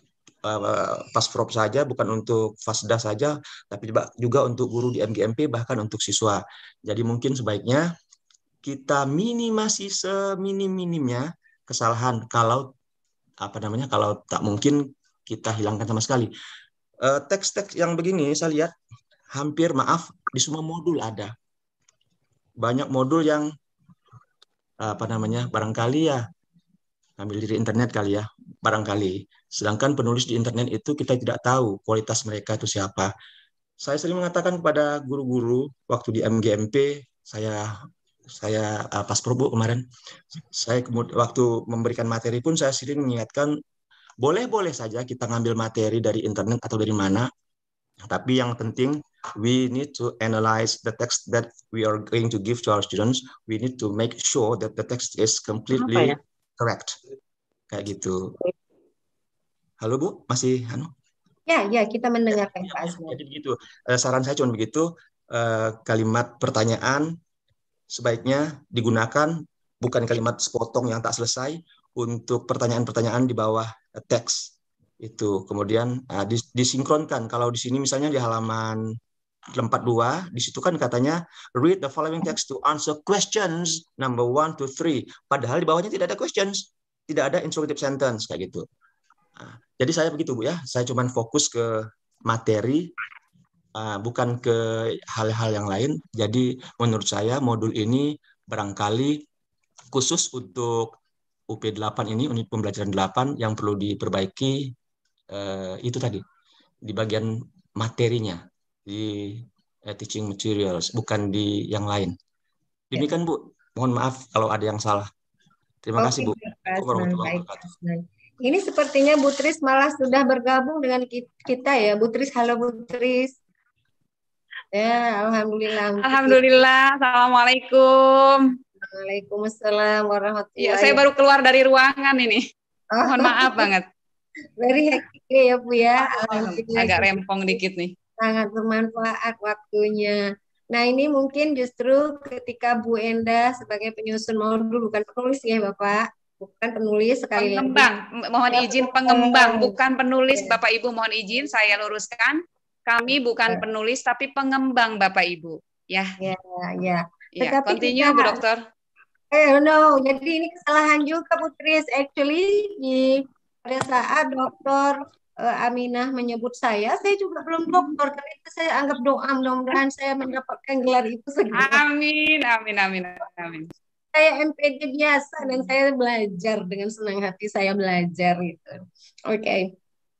Pasprop saja, bukan untuk Fasda saja, tapi juga untuk guru di M G M P, bahkan untuk siswa. Jadi mungkin sebaiknya kita minimasi seminim-minimnya kesalahan. Kalau apa namanya, kalau tak mungkin kita hilangkan sama sekali. Teks-teks yang begini saya lihat hampir maaf di semua modul ada. Banyak modul yang apa namanya barangkali ya ambil dari internet kali ya, barangkali. Sedangkan penulis di internet itu kita tidak tahu kualitas mereka itu siapa. Saya sering mengatakan kepada guru-guru waktu di M G M P, saya saya uh, pas probo kemarin, saya kemudian waktu memberikan materi pun saya sering mengingatkan, boleh-boleh saja kita ngambil materi dari internet atau dari mana, tapi yang penting we need to analyze the text that we are going to give to our students. We need to make sure that the text is completely ya? correct. Kayak gitu. Halo Bu, masih anu? Ya, ya kita mendengarkan Pak Azman. Jadi begitu. Saran saya cuma begitu. Kalimat pertanyaan sebaiknya digunakan bukan kalimat sepotong yang tak selesai untuk pertanyaan-pertanyaan di bawah teks itu. Kemudian disinkronkan. Kalau di sini misalnya di halaman empat puluh dua, di situ kan katanya read the following text to answer questions number one to three. Padahal di bawahnya tidak ada questions, tidak ada interrogative sentence kayak gitu. Nah, jadi saya begitu Bu ya, saya cuma fokus ke materi, uh, bukan ke hal-hal yang lain. Jadi menurut saya modul ini barangkali khusus untuk U P delapan ini, unit pembelajaran delapan yang perlu diperbaiki uh, itu tadi di bagian materinya, di uh, teaching materials, bukan di yang lain. Demikian Bu, mohon maaf kalau ada yang salah. Terima Oke, kasih Bu. Baik, ini sepertinya Bu Tris malah sudah bergabung dengan kita ya. Bu Tris, halo Bu Tris. Ya, alhamdulillah. Alhamdulillah. Assalamualaikum. Waalaikumsalam warahmatullahi wabarakatuh. Ya, saya baru keluar dari ruangan ini. Oh. Mohon maaf banget. Very hectic ya Bu ya. Agak rempong dikit nih. Sangat bermanfaat waktunya. Nah, ini mungkin justru ketika Bu Enda sebagai penyusun modul, bukan penulis ya Bapak, bukan penulis sekali lagi. Pengembang, mohon izin pengembang, bukan penulis ya. Bapak Ibu, mohon izin saya luruskan. Kami bukan ya. penulis tapi pengembang Bapak Ibu. Ya. Ya, ya. Ya, continue Bu Dokter. Eh, no, jadi ini kesalahan juga Bu Tris. Actually, di, pada saat Dokter Uh, Aminah menyebut saya, saya juga belum dokter, karena itu saya anggap doa, mudah-mudahan saya mendapatkan gelar itu segera. Amin, amin, amin, amin. Saya M P D biasa dan saya belajar dengan senang hati saya belajar itu. Oke, okay.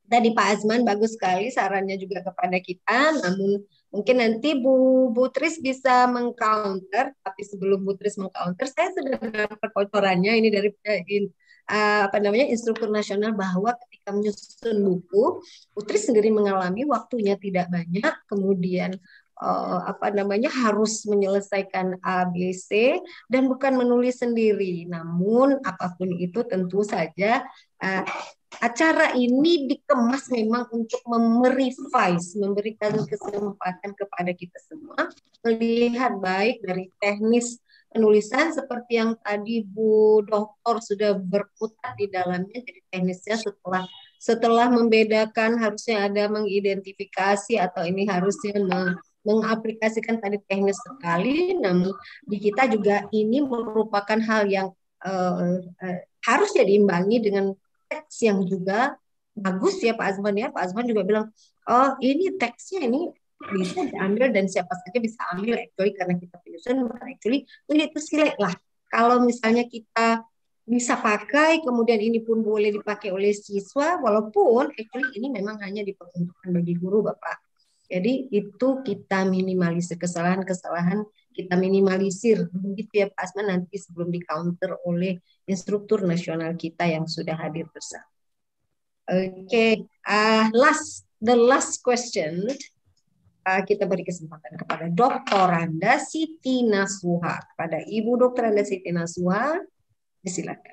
Tadi Pak Azman bagus sekali sarannya juga kepada kita, namun mungkin nanti Bu Butris bisa mengcounter, tapi sebelum Butris mengcounter, saya sudah dapat bocorannya ini dari uh, apa namanya instruktur nasional bahwa ketika menyusun buku, Butris sendiri mengalami waktunya tidak banyak, kemudian uh, apa namanya harus menyelesaikan A B C dan bukan menulis sendiri. Namun apapun itu tentu saja uh, acara ini dikemas memang untuk merevise, memberikan kesempatan kepada kita semua melihat baik dari teknis penulisan seperti yang tadi Bu Doktor sudah berputar di dalamnya. Jadi teknisnya setelah setelah membedakan harusnya ada mengidentifikasi atau ini harusnya meng, mengaplikasikan tadi teknis sekali. Namun di kita juga ini merupakan hal yang uh, uh, harusnya diimbangi dengan teks yang juga bagus ya Pak Azman ya. Pak Azman juga bilang, oh ini teksnya ini bisa diambil dan siapa saja bisa ambil actually karena kita penyusun actually ini itu select lah. Kalau misalnya kita bisa pakai kemudian ini pun boleh dipakai oleh siswa walaupun actually ini memang hanya diperuntukkan bagi guru Bapak. Jadi itu kita minimalisir kesalahan-kesalahan, kita minimalisir begitu ya Pak Azman nanti sebelum di counter oleh instruktur nasional kita yang sudah hadir bersama. Oke, okay. uh, last the last question uh, kita beri kesempatan kepada Doktor Randa Siti Nasuha, kepada Ibu Doktor Randa Siti Nasuha, silakan.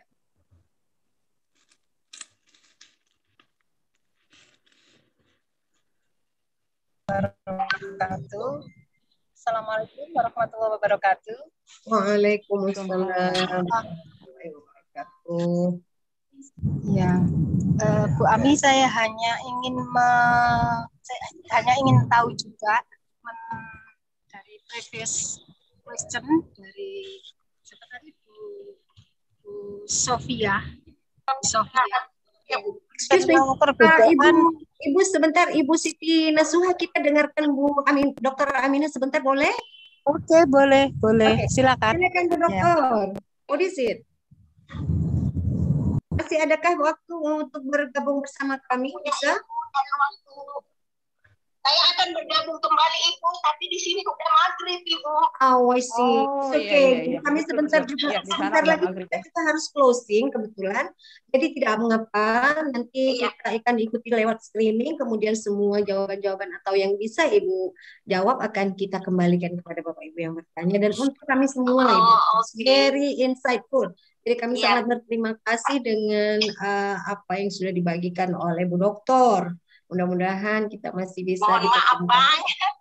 Assalamualaikum warahmatullahi wabarakatuh. Waalaikumsalam. Ya, uh, Bu Ami, saya hanya ingin me, saya hanya ingin tahu juga men, dari previous question dari sebenarnya Bu, Bu Sofia, Sofia. Ya, Bu. Excuse me, uh, Ibu, Ibu sebentar, Ibu Siti Nasuha, kita dengarkan Bu Amin, Dokter Aminah sebentar boleh? Oke, boleh, boleh. Okay. Silakan. Silakan Bu Dokter. Yeah. What is it? Masih adakah waktu untuk bergabung bersama kami? Bisa? Saya akan bergabung kembali Ibu, tapi di sini udah maghrib Ibu. Oh, I see. Oh, Oke, okay. Iya, iya, iya. Kami betul, sebentar betul. juga, Ya, sebentar lagi kita, kita harus closing kebetulan. Jadi tidak mengapa, nanti Iya. kita akan ikuti lewat streaming, kemudian semua jawaban-jawaban atau yang bisa Ibu jawab akan kita kembalikan kepada Bapak Ibu yang bertanya. Dan untuk kami semua, Oh, Ibu, okay. very insightful. Jadi kami Iya. sangat berterima kasih dengan uh, apa yang sudah dibagikan oleh Bu Doktor. Mudah-mudahan kita masih bisa Mohon maaf Bang.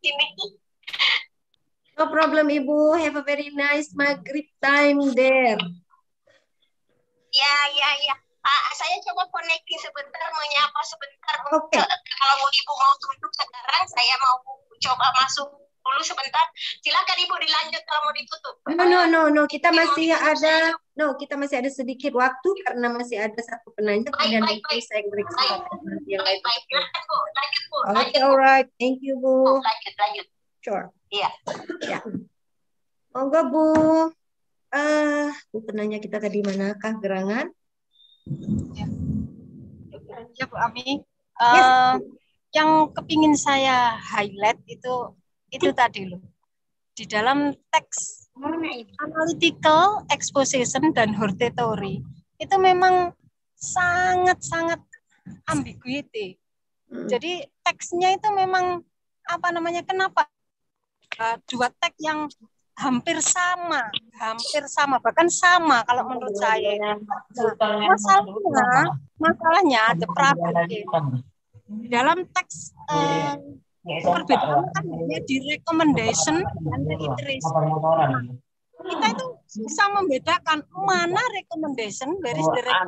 No problem Ibu. Have a very nice maghrib time there. Ya, ya, ya. Ah, saya coba connecting sebentar, menyapa sebentar. Oke. Okay. Kalau Ibu mau tutup sekarang, saya mau coba masuk dulu sebentar. Silakan Ibu dilanjut kalau mau ditutup. No, no, no, no. Kita masih ada, no, kita masih ada sedikit waktu karena masih ada satu penanya. Baik, dan baik, nanti baik. saya beri kesempatan nanti yang lain. Baik, baik. Silakan Bu, lanjut Bu. Oke, Lanjut, Bu. alright. Thank you Bu. Oh, lanjut, lanjut. Sure. Iya. Ya. Monggo Bu. Uh, Bu penanya kita tadi manakah gerangan? Ya, ya Bu Ami. Uh, yes. Yang kepingin saya highlight itu itu tadi loh. Di dalam teks analytical, exposition, dan hortatory itu memang sangat-sangat ambiguity. Hmm. Jadi teksnya itu memang apa namanya, kenapa uh, dua teks yang hampir sama, hampir sama, bahkan sama kalau menurut saya. Nah, masalahnya, masalahnya ada problem. Di dalam teks uh, perbedaan kan di recommendation dan reiteration. Kita itu bisa membedakan mana recommendation dari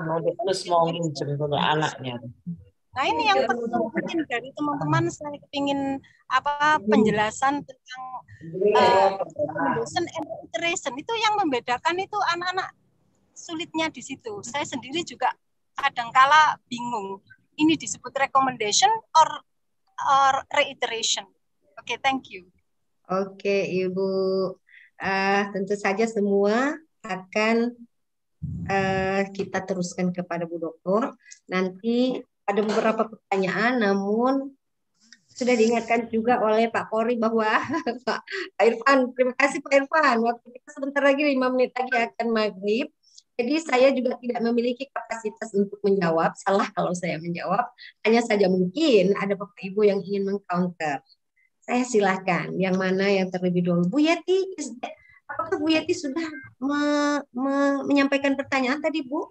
anaknya. Nah ini yang penting mungkin dari teman-teman, saya kepingin apa penjelasan tentang uh, recommendation and reiteration itu yang membedakan itu anak-anak sulitnya di situ. Saya sendiri juga kadangkala bingung. Ini disebut recommendation or or reiteration. Oke, okay, thank you. Oke, okay, Ibu. Uh, tentu saja semua akan uh, kita teruskan kepada Bu Doktor. Nanti ada beberapa pertanyaan, namun sudah diingatkan juga oleh Pak Polri bahwa Pak Irfan, terima kasih Pak Irfan, waktu kita sebentar lagi lima menit lagi akan maghrib. Jadi saya juga tidak memiliki kapasitas untuk menjawab, salah kalau saya menjawab, hanya saja mungkin ada Bapak Ibu yang ingin mengcounter. Saya silahkan, yang mana yang terlebih dahulu. Bu Yeti, apakah Bu Yeti sudah me, me, menyampaikan pertanyaan tadi Bu?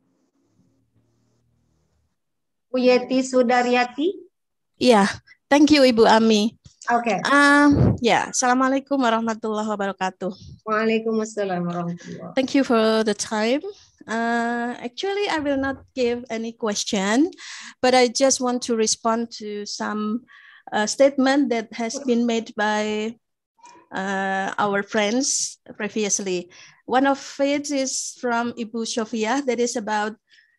Bu Yeti Sudaryati? Iya, thank you Ibu Ami. Oke. Okay. Uh, ya, Assalamualaikum warahmatullahi wabarakatuh. Waalaikumsalam warahmatullahi. Thank you for the time. Uh, actually, I will not give any question, but I just want to respond to some uh, statement that has been made by uh, our friends previously. One of it is from Ibu Sofia, that is about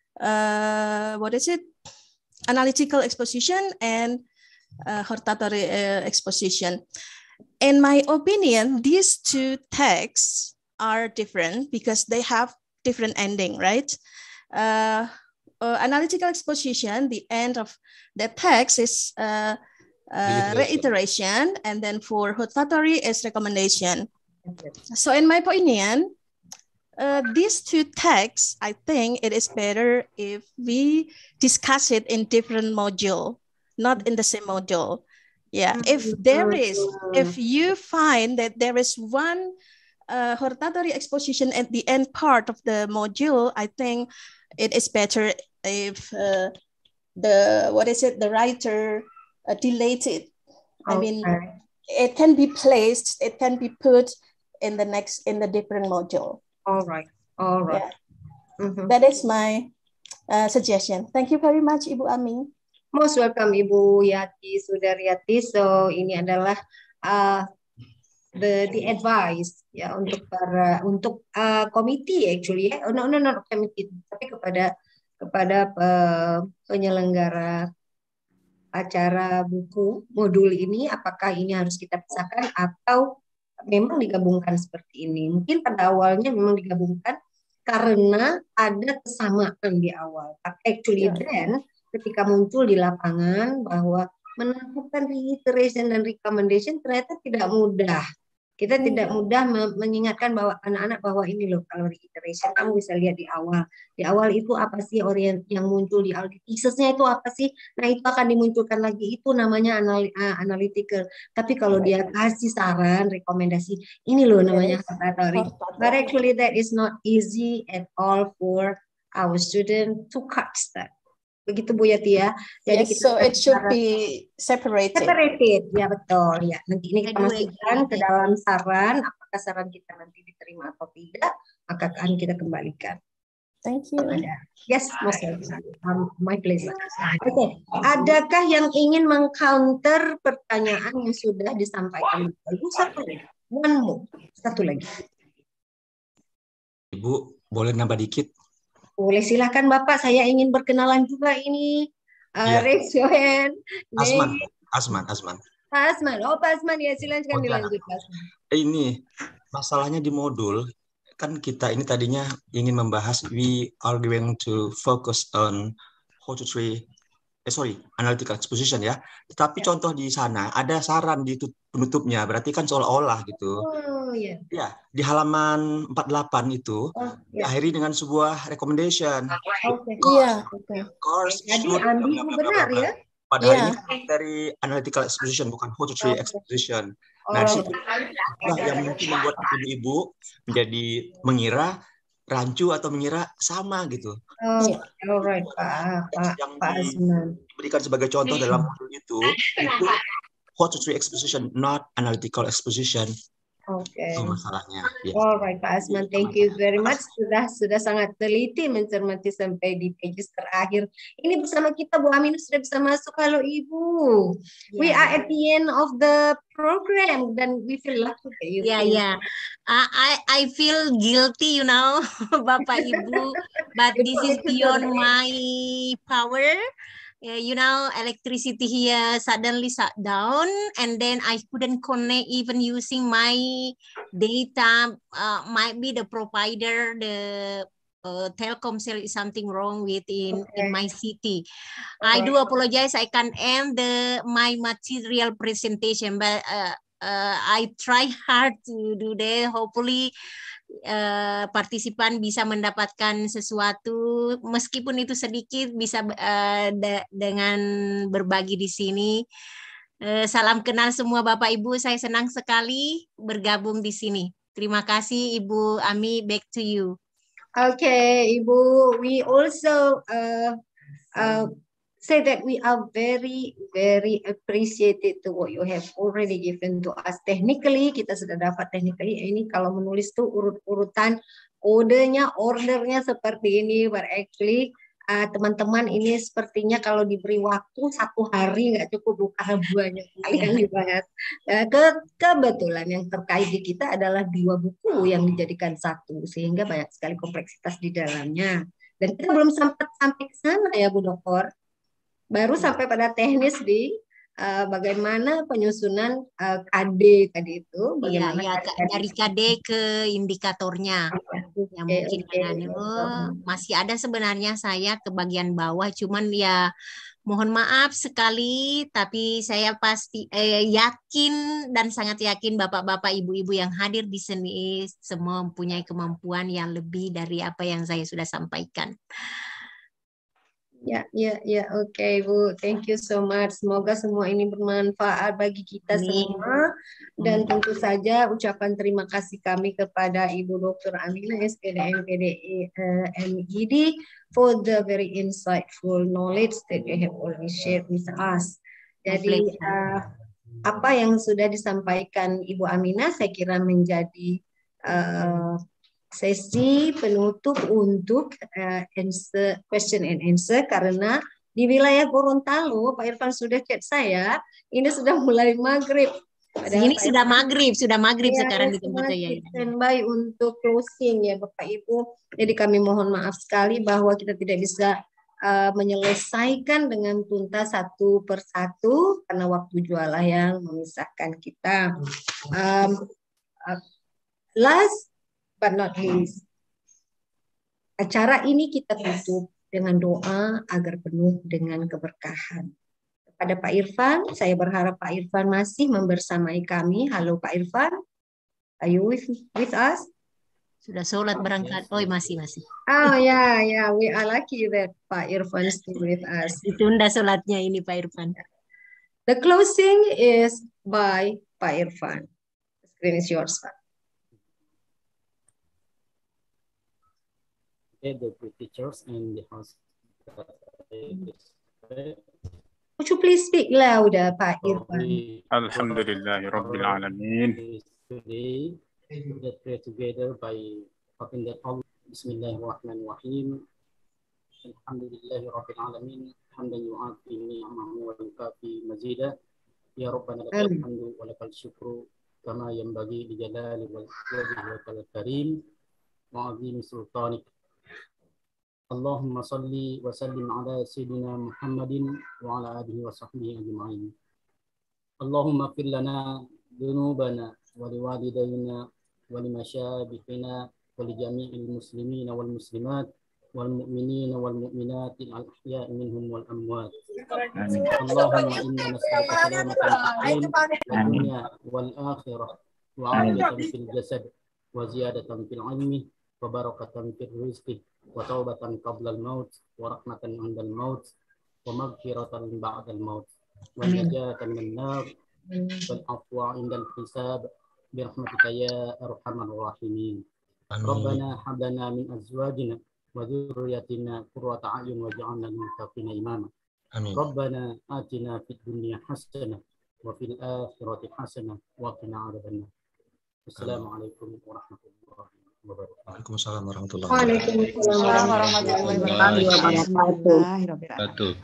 uh, what is it? Analytical exposition and uh, hortatory uh, exposition. In my opinion, these two texts are different because they have different ending, right? Uh, uh, analytical exposition, the end of the text is uh, uh, reiteration, and then for hortatory is recommendation. So in my opinion, Uh, these two texts, I think it is better if we discuss it in different module, not in the same module. Yeah, if there is, if you find that there is one uh, hortatory exposition at the end part of the module, I think it is better if uh, the, what is it, the writer uh, delete it. I mean, it can be placed, it can be put in the next, in the different module. All right, all right. Yeah. Mm-hmm. That is my uh, suggestion. Thank you very much, Ibu Ami. Most welcome, Ibu Yati Sudaryati. So ini adalah uh, the the advice ya untuk para untuk uh, komite actually ya. Oh, no no no komite tapi kepada kepada uh, penyelenggara acara buku modul ini, apakah ini harus kita pisahkan atau memang digabungkan seperti ini. Mungkin pada awalnya memang digabungkan karena ada kesamaan di awal. Actually then ketika muncul di lapangan bahwa melakukan reiteration dan recommendation ternyata tidak mudah. Kita hmm. tidak mudah mengingatkan bahwa anak-anak bahwa ini loh kalau reiteration kamu bisa lihat di awal. Di awal itu apa sih orient yang muncul di awal, thesis-nya itu apa sih? Nah, itu akan dimunculkan lagi, itu namanya anal uh, analytical. Tapi kalau dia kasih saran, rekomendasi, ini loh namanya hortatory. But actually that is not easy at all for our student to catch that. Begitu Bu Yati ya. Jadi yes, kita so it should be separated. Separated, ya betul. Ya, nanti ini kita masukkan ke dalam saran. Apakah saran kita nanti diterima atau tidak, maka akan kita kembalikan. Thank you. Yes, Mas. Um, my pleasure. Oke, okay. Adakah yang ingin mengcounter pertanyaan yang sudah disampaikan? Ibu satu lagi, one more, satu lagi. Ibu boleh nambah dikit? Boleh, silahkan Bapak, saya ingin berkenalan juga ini. Uh, yeah. Raise your hand. Asman, Asman, Asman. Pak Asman, oh Pak Asman ya, silahkan oh, dilanjut Pak Asman. Ini masalahnya di modul, kan kita ini tadinya ingin membahas, we are going to focus on hortatory, eh sorry, analytical exposition ya. Tetapi yeah. contoh di sana ada saran di penutupnya, berarti kan seolah-olah gitu. Oh iya. Yeah. Ya, di halaman empat puluh delapan itu oh, yeah. diakhiri dengan sebuah recommendation. Oke. Iya. Oke. Jadi ambil benar ya. Padahal yeah. ini dari analytical exposition bukan hortatory okay. exposition. Nah, oh. situ yang mungkin membuat ibu-ibu menjadi mengira rancu atau mengira sama gitu. Oh, alright Pak, Pak, yang Pak Asman. Diberikan sebagai contoh dalam modul itu, itu hortatory exposition, not analytical exposition. Oke. Okay. Itu masalahnya. Ya. Alright Pak Asman, thank you very much. Sudah sudah sangat teliti mencermati sampai di pages terakhir. Ini bersama kita Bu Amin sudah bisa masuk. Halo Ibu. Yeah. We are at the end of the program dan we feel lucky. Yeah, yeah. Uh, I I feel guilty, you know, Bapak Ibu, but this is beyond my power. Uh, you know, electricity here suddenly shut down, and then I couldn't connect even using my data. Uh, might be the provider, the uh, Telkomsel is something wrong with in, okay. in my city. I do apologize. I can't end the my material presentation, but uh, uh, I try hard to do that. Hopefully, uh, partisipan bisa mendapatkan sesuatu, meskipun itu sedikit, bisa uh, de dengan berbagi di sini. Uh, salam kenal semua Bapak Ibu. Saya senang sekali bergabung di sini. Terima kasih Ibu Ami. Back to you. Okay, Ibu. We also uh, uh, say that we are very, very appreciated to what you have already given to us. Technically, kita sudah dapat technically. Ini kalau menulis tuh urut-urutan kodenya, ordernya seperti ini. But actually, teman-teman uh, ini sepertinya kalau diberi waktu satu hari nggak cukup, bukan banyak sekali yang dibahas. Uh, ke kebetulan yang terkait di kita adalah dua buku yang dijadikan satu, sehingga banyak sekali kompleksitas di dalamnya. Dan kita belum sempat sampai ke sana ya Bu Dokter. Baru sampai pada teknis di uh, bagaimana penyusunan uh, K D tadi itu. Iya, ya, dari K D ke indikatornya. Okay, yang mungkin okay. Ada, oh, masih ada sebenarnya saya ke bagian bawah, cuman ya mohon maaf sekali, tapi saya pasti eh, yakin dan sangat yakin bapak-bapak, ibu-ibu yang hadir di sini semua mempunyai kemampuan yang lebih dari apa yang saya sudah sampaikan. Ya, ya, ya, oke okay, Bu, thank you so much. Semoga semua ini bermanfaat bagi kita Amin. Semua. Dan tentu saja ucapan terima kasih kami kepada Ibu Doktor Aminah S P D M P D I uh, M I D for the very insightful knowledge that you have already shared with us. Jadi uh, apa yang sudah disampaikan Ibu Aminah saya kira menjadi uh, sesi penutup untuk uh, answer, question and answer, karena di wilayah Gorontalo, Pak Irfan sudah chat saya, ini sudah mulai maghrib. Ini sudah maghrib, sudah maghrib ya, sekarang di tempat saya. Standby untuk closing ya Bapak Ibu. Jadi kami mohon maaf sekali bahwa kita tidak bisa uh, menyelesaikan dengan tuntas satu persatu karena waktu jualah yang memisahkan kita. Um, uh, last but not least, acara ini kita tutup dengan doa agar penuh dengan keberkahan. Kepada Pak Irfan, saya berharap Pak Irfan masih membersamai kami. Halo Pak Irfan, are you with, with us? Sudah sholat berangkat, oh masih masih. Oh ya, yeah, ya, yeah. We are lucky that Pak Irfan still with us. Ditunda sholatnya ini Pak Irfan. The closing is by Pak Irfan. The screen is yours, Pak. The teachers and the host. Would you please speak louder, Pak Irfan? Alhamdulillah Rabbil Alamin. Today, we pray together by talking that all Bismillahirrahmanirrahim. Alhamdulillah Rabbil Alamin. Hamdan yu'afi ni'amahu wa yukafi mazidah. Ya Rabbana lakal hamdu wa lakal syukru kama yanbaghi li jalali wal wajhikal karim wa 'azimi sultanik. Allahumma salli wa sallim ala sayyidina Muhammadin wa ala alihi wa sahbihi ajma'in. Allahumma fir lana dhunubana wa liwalidayna wa limasyabikhina wa li jami'il muslimina wal muslimat wal mu'minina wal mu'minati al ahya'i minhum wal amwat. Allahumma inna nas'aluka salamatan fid dunya wal akhirah wa 'afiyatan fil jasad wa ziyadatan fil 'ilmi wa barakatan fil rizqi wa taubatan qabla al-maut wa rahmatan 'inda al-maut wa maghfiratan ba'da al-maut wa najatan min nar wal afwa 'inda al-hisab bi rahmatika ya arhamar rahimin. Rabbana hab lana min azwajina wa dhurriyyatina qurrata a'yun waj'alna lil muttaqina imama. Rabbana atina fid dunya hasanah wa fil akhirati hasanah wa qina adzabannar. Assalamualaikum warahmatullahi Waalaikumsalam warahmatullahi wabarakatuh.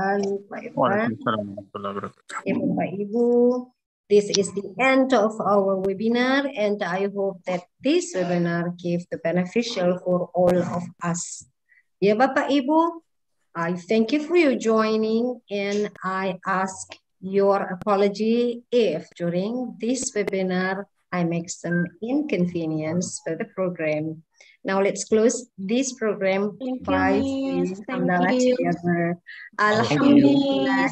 Bapak Ibu, this is the end of our webinar, and I hope that this webinar gives the beneficial for all of us. Ya Bapak Ibu, I thank you for your joining, and I ask your apology if during this webinar I make some inconvenience for the program. Now let's close this program by saying hamdalah together. Alhamdulillah.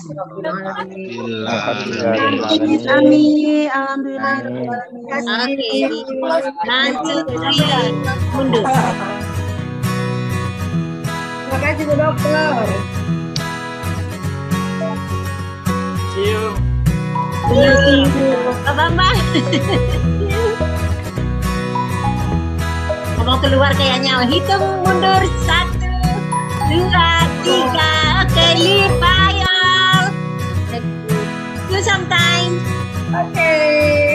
Amin. Alhamdulillah. Oke. One, two, three. Mundur. Terima kasih Bu Dokter. See you. See you. Pak Bambang. Mau keluar kayaknya. Hitung mundur. Satu, dua, tiga. Oke, leave. Bye all. See you sometime. Okay.